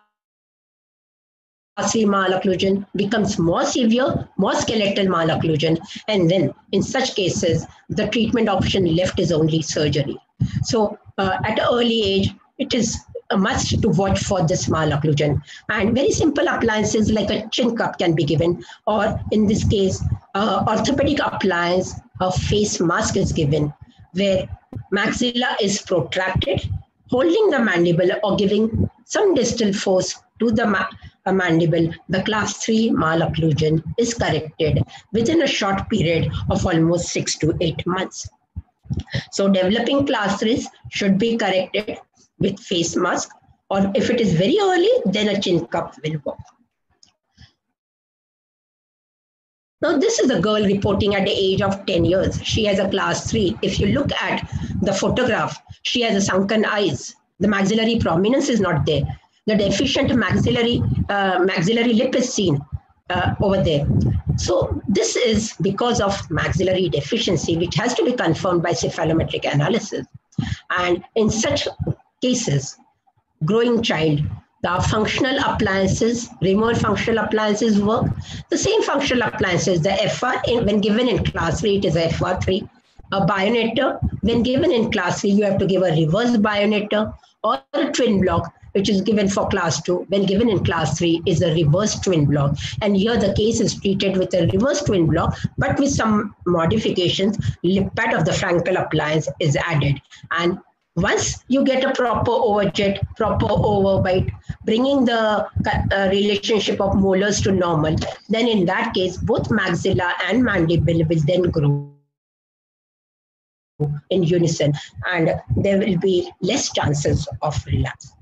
three malocclusion, becomes more severe, more skeletal malocclusion, and then in such cases, the treatment option left is only surgery. So uh, at an early age, it is a must to watch for this malocclusion. And very simple appliances like a chin cup can be given, or in this case, uh, orthopedic appliance, a face mask is given, where maxilla is protracted, holding the mandible or giving some distal force to the a mandible, the class three malocclusion is corrected within a short period of almost six to eight months. So developing class threes should be corrected with face mask, or if it is very early, then a chin cup will work. Now, this is a girl reporting at the age of ten years. She has a class three. If you look at the photograph, she has a sunken eyes. The maxillary prominence is not there. The deficient maxillary, uh, maxillary lip is seen uh, over there. So this is because of maxillary deficiency, which has to be confirmed by cephalometric analysis. And in such cases, growing child, the functional appliances, remote functional appliances work. The same functional appliances, the F R, in, when given in class three, it is F R three. A bionator, when given in class three, you have to give a reverse bionator, or a twin block, which is given for class two. When given in class three, is a reverse twin block. And here the case is treated with a reverse twin block, but with some modifications. Lip pad of the Frankel appliance is added. And once you get a proper overjet, proper overbite, bringing the uh, relationship of molars to normal, then in that case, both maxilla and mandible will then grow in unison, and there will be less chances of relapse.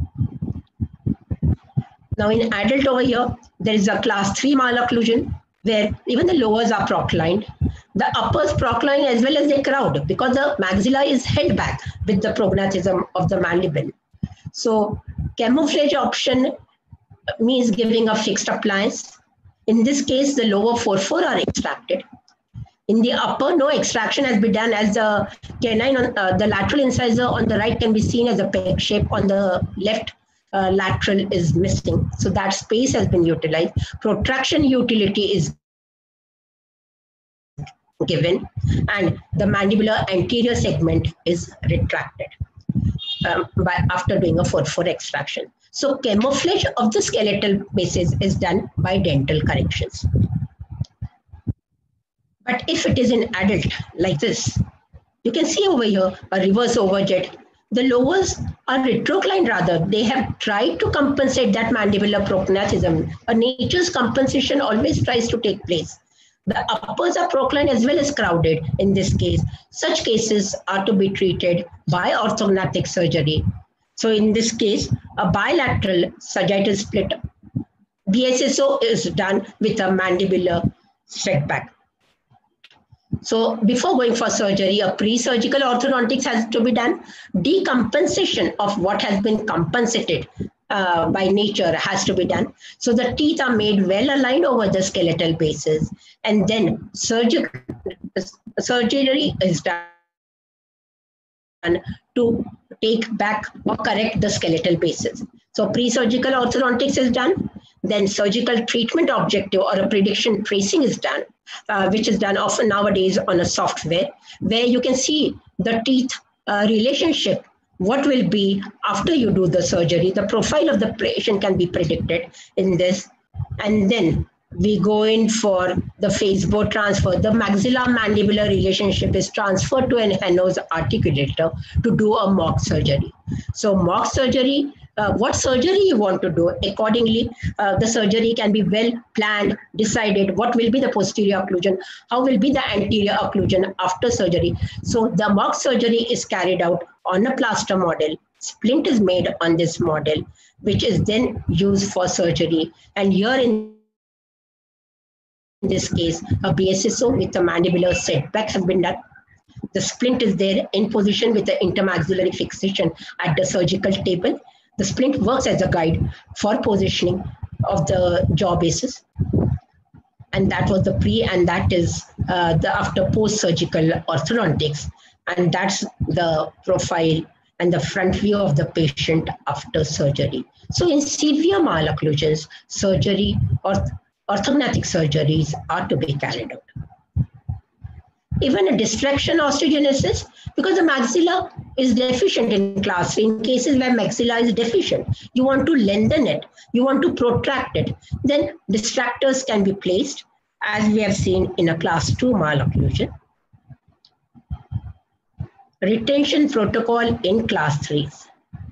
Now in adult over here, there is a class three malocclusion where even the lowers are proclined. The uppers procline as well as they crowd because the maxilla is held back with the prognathism of the mandible. So camouflage option means giving a fixed appliance. In this case, the lower four four are extracted. In the upper, no extraction has been done, as the canine, on, uh, the lateral incisor on the right can be seen as a peg shape, on the left uh, lateral is missing. So that space has been utilized. Protraction utility is given, and the mandibular anterior segment is retracted um, by, after doing a four four extraction. So camouflage of the skeletal basis is done by dental corrections. But if it is in adult like this, you can see over here a reverse overjet. The lowers are retroclined rather. They have tried to compensate that mandibular prognathism. A nature's compensation always tries to take place. The uppers are proclined as well as crowded in this case. Such cases are to be treated by orthognathic surgery. So in this case, a bilateral sagittal split, B S S O is done with a mandibular setback. So before going for surgery, a pre-surgical orthodontics has to be done. Decompensation of what has been compensated uh, by nature has to be done. So the teeth are made well aligned over the skeletal bases, and then surgery, surgery is done to take back or correct the skeletal bases. So pre-surgical orthodontics is done. Then surgical treatment objective or a prediction tracing is done, uh, which is done often nowadays on a software, where you can see the teeth uh, relationship, what will be after you do the surgery. The profile of the patient can be predicted in this. And then we go in for the phasebow transfer. The maxilla-mandibular relationship is transferred to an Henno's articulator to do a mock surgery. So mock surgery, Uh, what surgery you want to do, accordingly, uh, the surgery can be well planned, decided what will be the posterior occlusion, how will be the anterior occlusion after surgery. So the mock surgery is carried out on a plaster model. Splint is made on this model, which is then used for surgery. And here in this case, a B S S O with a mandibular setback has been done. The splint is there in position with the intermaxillary fixation at the surgical table. The splint works as a guide for positioning of the jaw bases. And that was the pre, and that is uh, the after post-surgical orthodontics. And that's the profile and the front view of the patient after surgery. So in severe malocclusions, surgery or orthognathic surgeries are to be carried out. Even a distraction osteogenesis, because the maxilla is deficient in class three. In cases where maxilla is deficient, you want to lengthen it, you want to protract it, then distractors can be placed, as we have seen in a class two malocclusion. Retention protocol in class threes.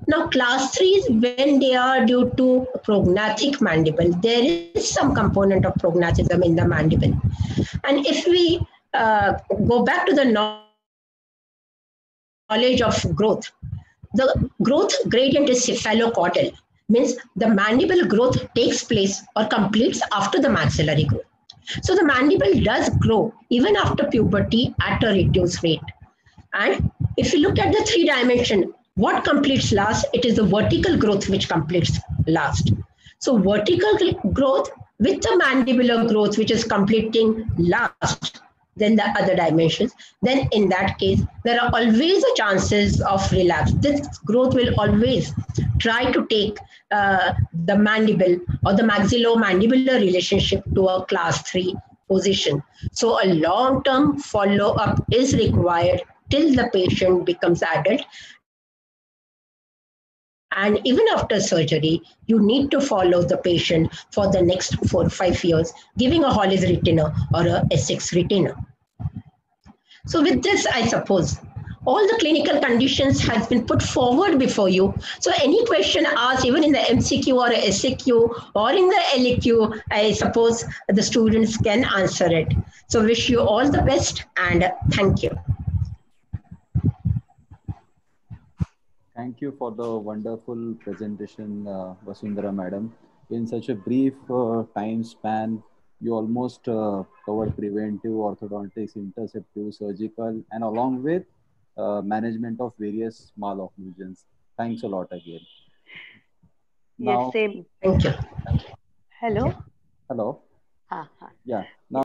Now, class three is when they are due to prognathic mandible. There is some component of prognathism in the mandible. And if we uh, go back to the knowledge of growth, the growth gradient is cephalocaudal, means the mandible growth takes place or completes after the maxillary growth. So the mandible does grow even after puberty at a reduced rate. And if you look at the three dimension, what completes last? It is the vertical growth which completes last. So vertical growth with the mandibular growth which is completing last than the other dimensions, then in that case, there are always a chances of relapse. This growth will always try to take uh, the mandible or the maxillomandibular relationship to a class three position. So a long-term follow-up is required till the patient becomes adult. And even after surgery, you need to follow the patient for the next four or five years, giving a Hawley's retainer or a Essex retainer. So with this, I suppose all the clinical conditions has been put forward before you. So any question asked, even in the M C Q or S A Q or in the L A Q, I suppose the students can answer it. So wish you all the best and thank you. Thank you for the wonderful presentation, uh, Vasundhara Madam. In such a brief uh, time span, you almost uh, covered preventive, orthodontics, interceptive, surgical, and along with uh, management of various malocclusions. Thanks a lot again. Yes, Now, same. Thank you. Hello. hello. Ha, ha. Yeah. Now.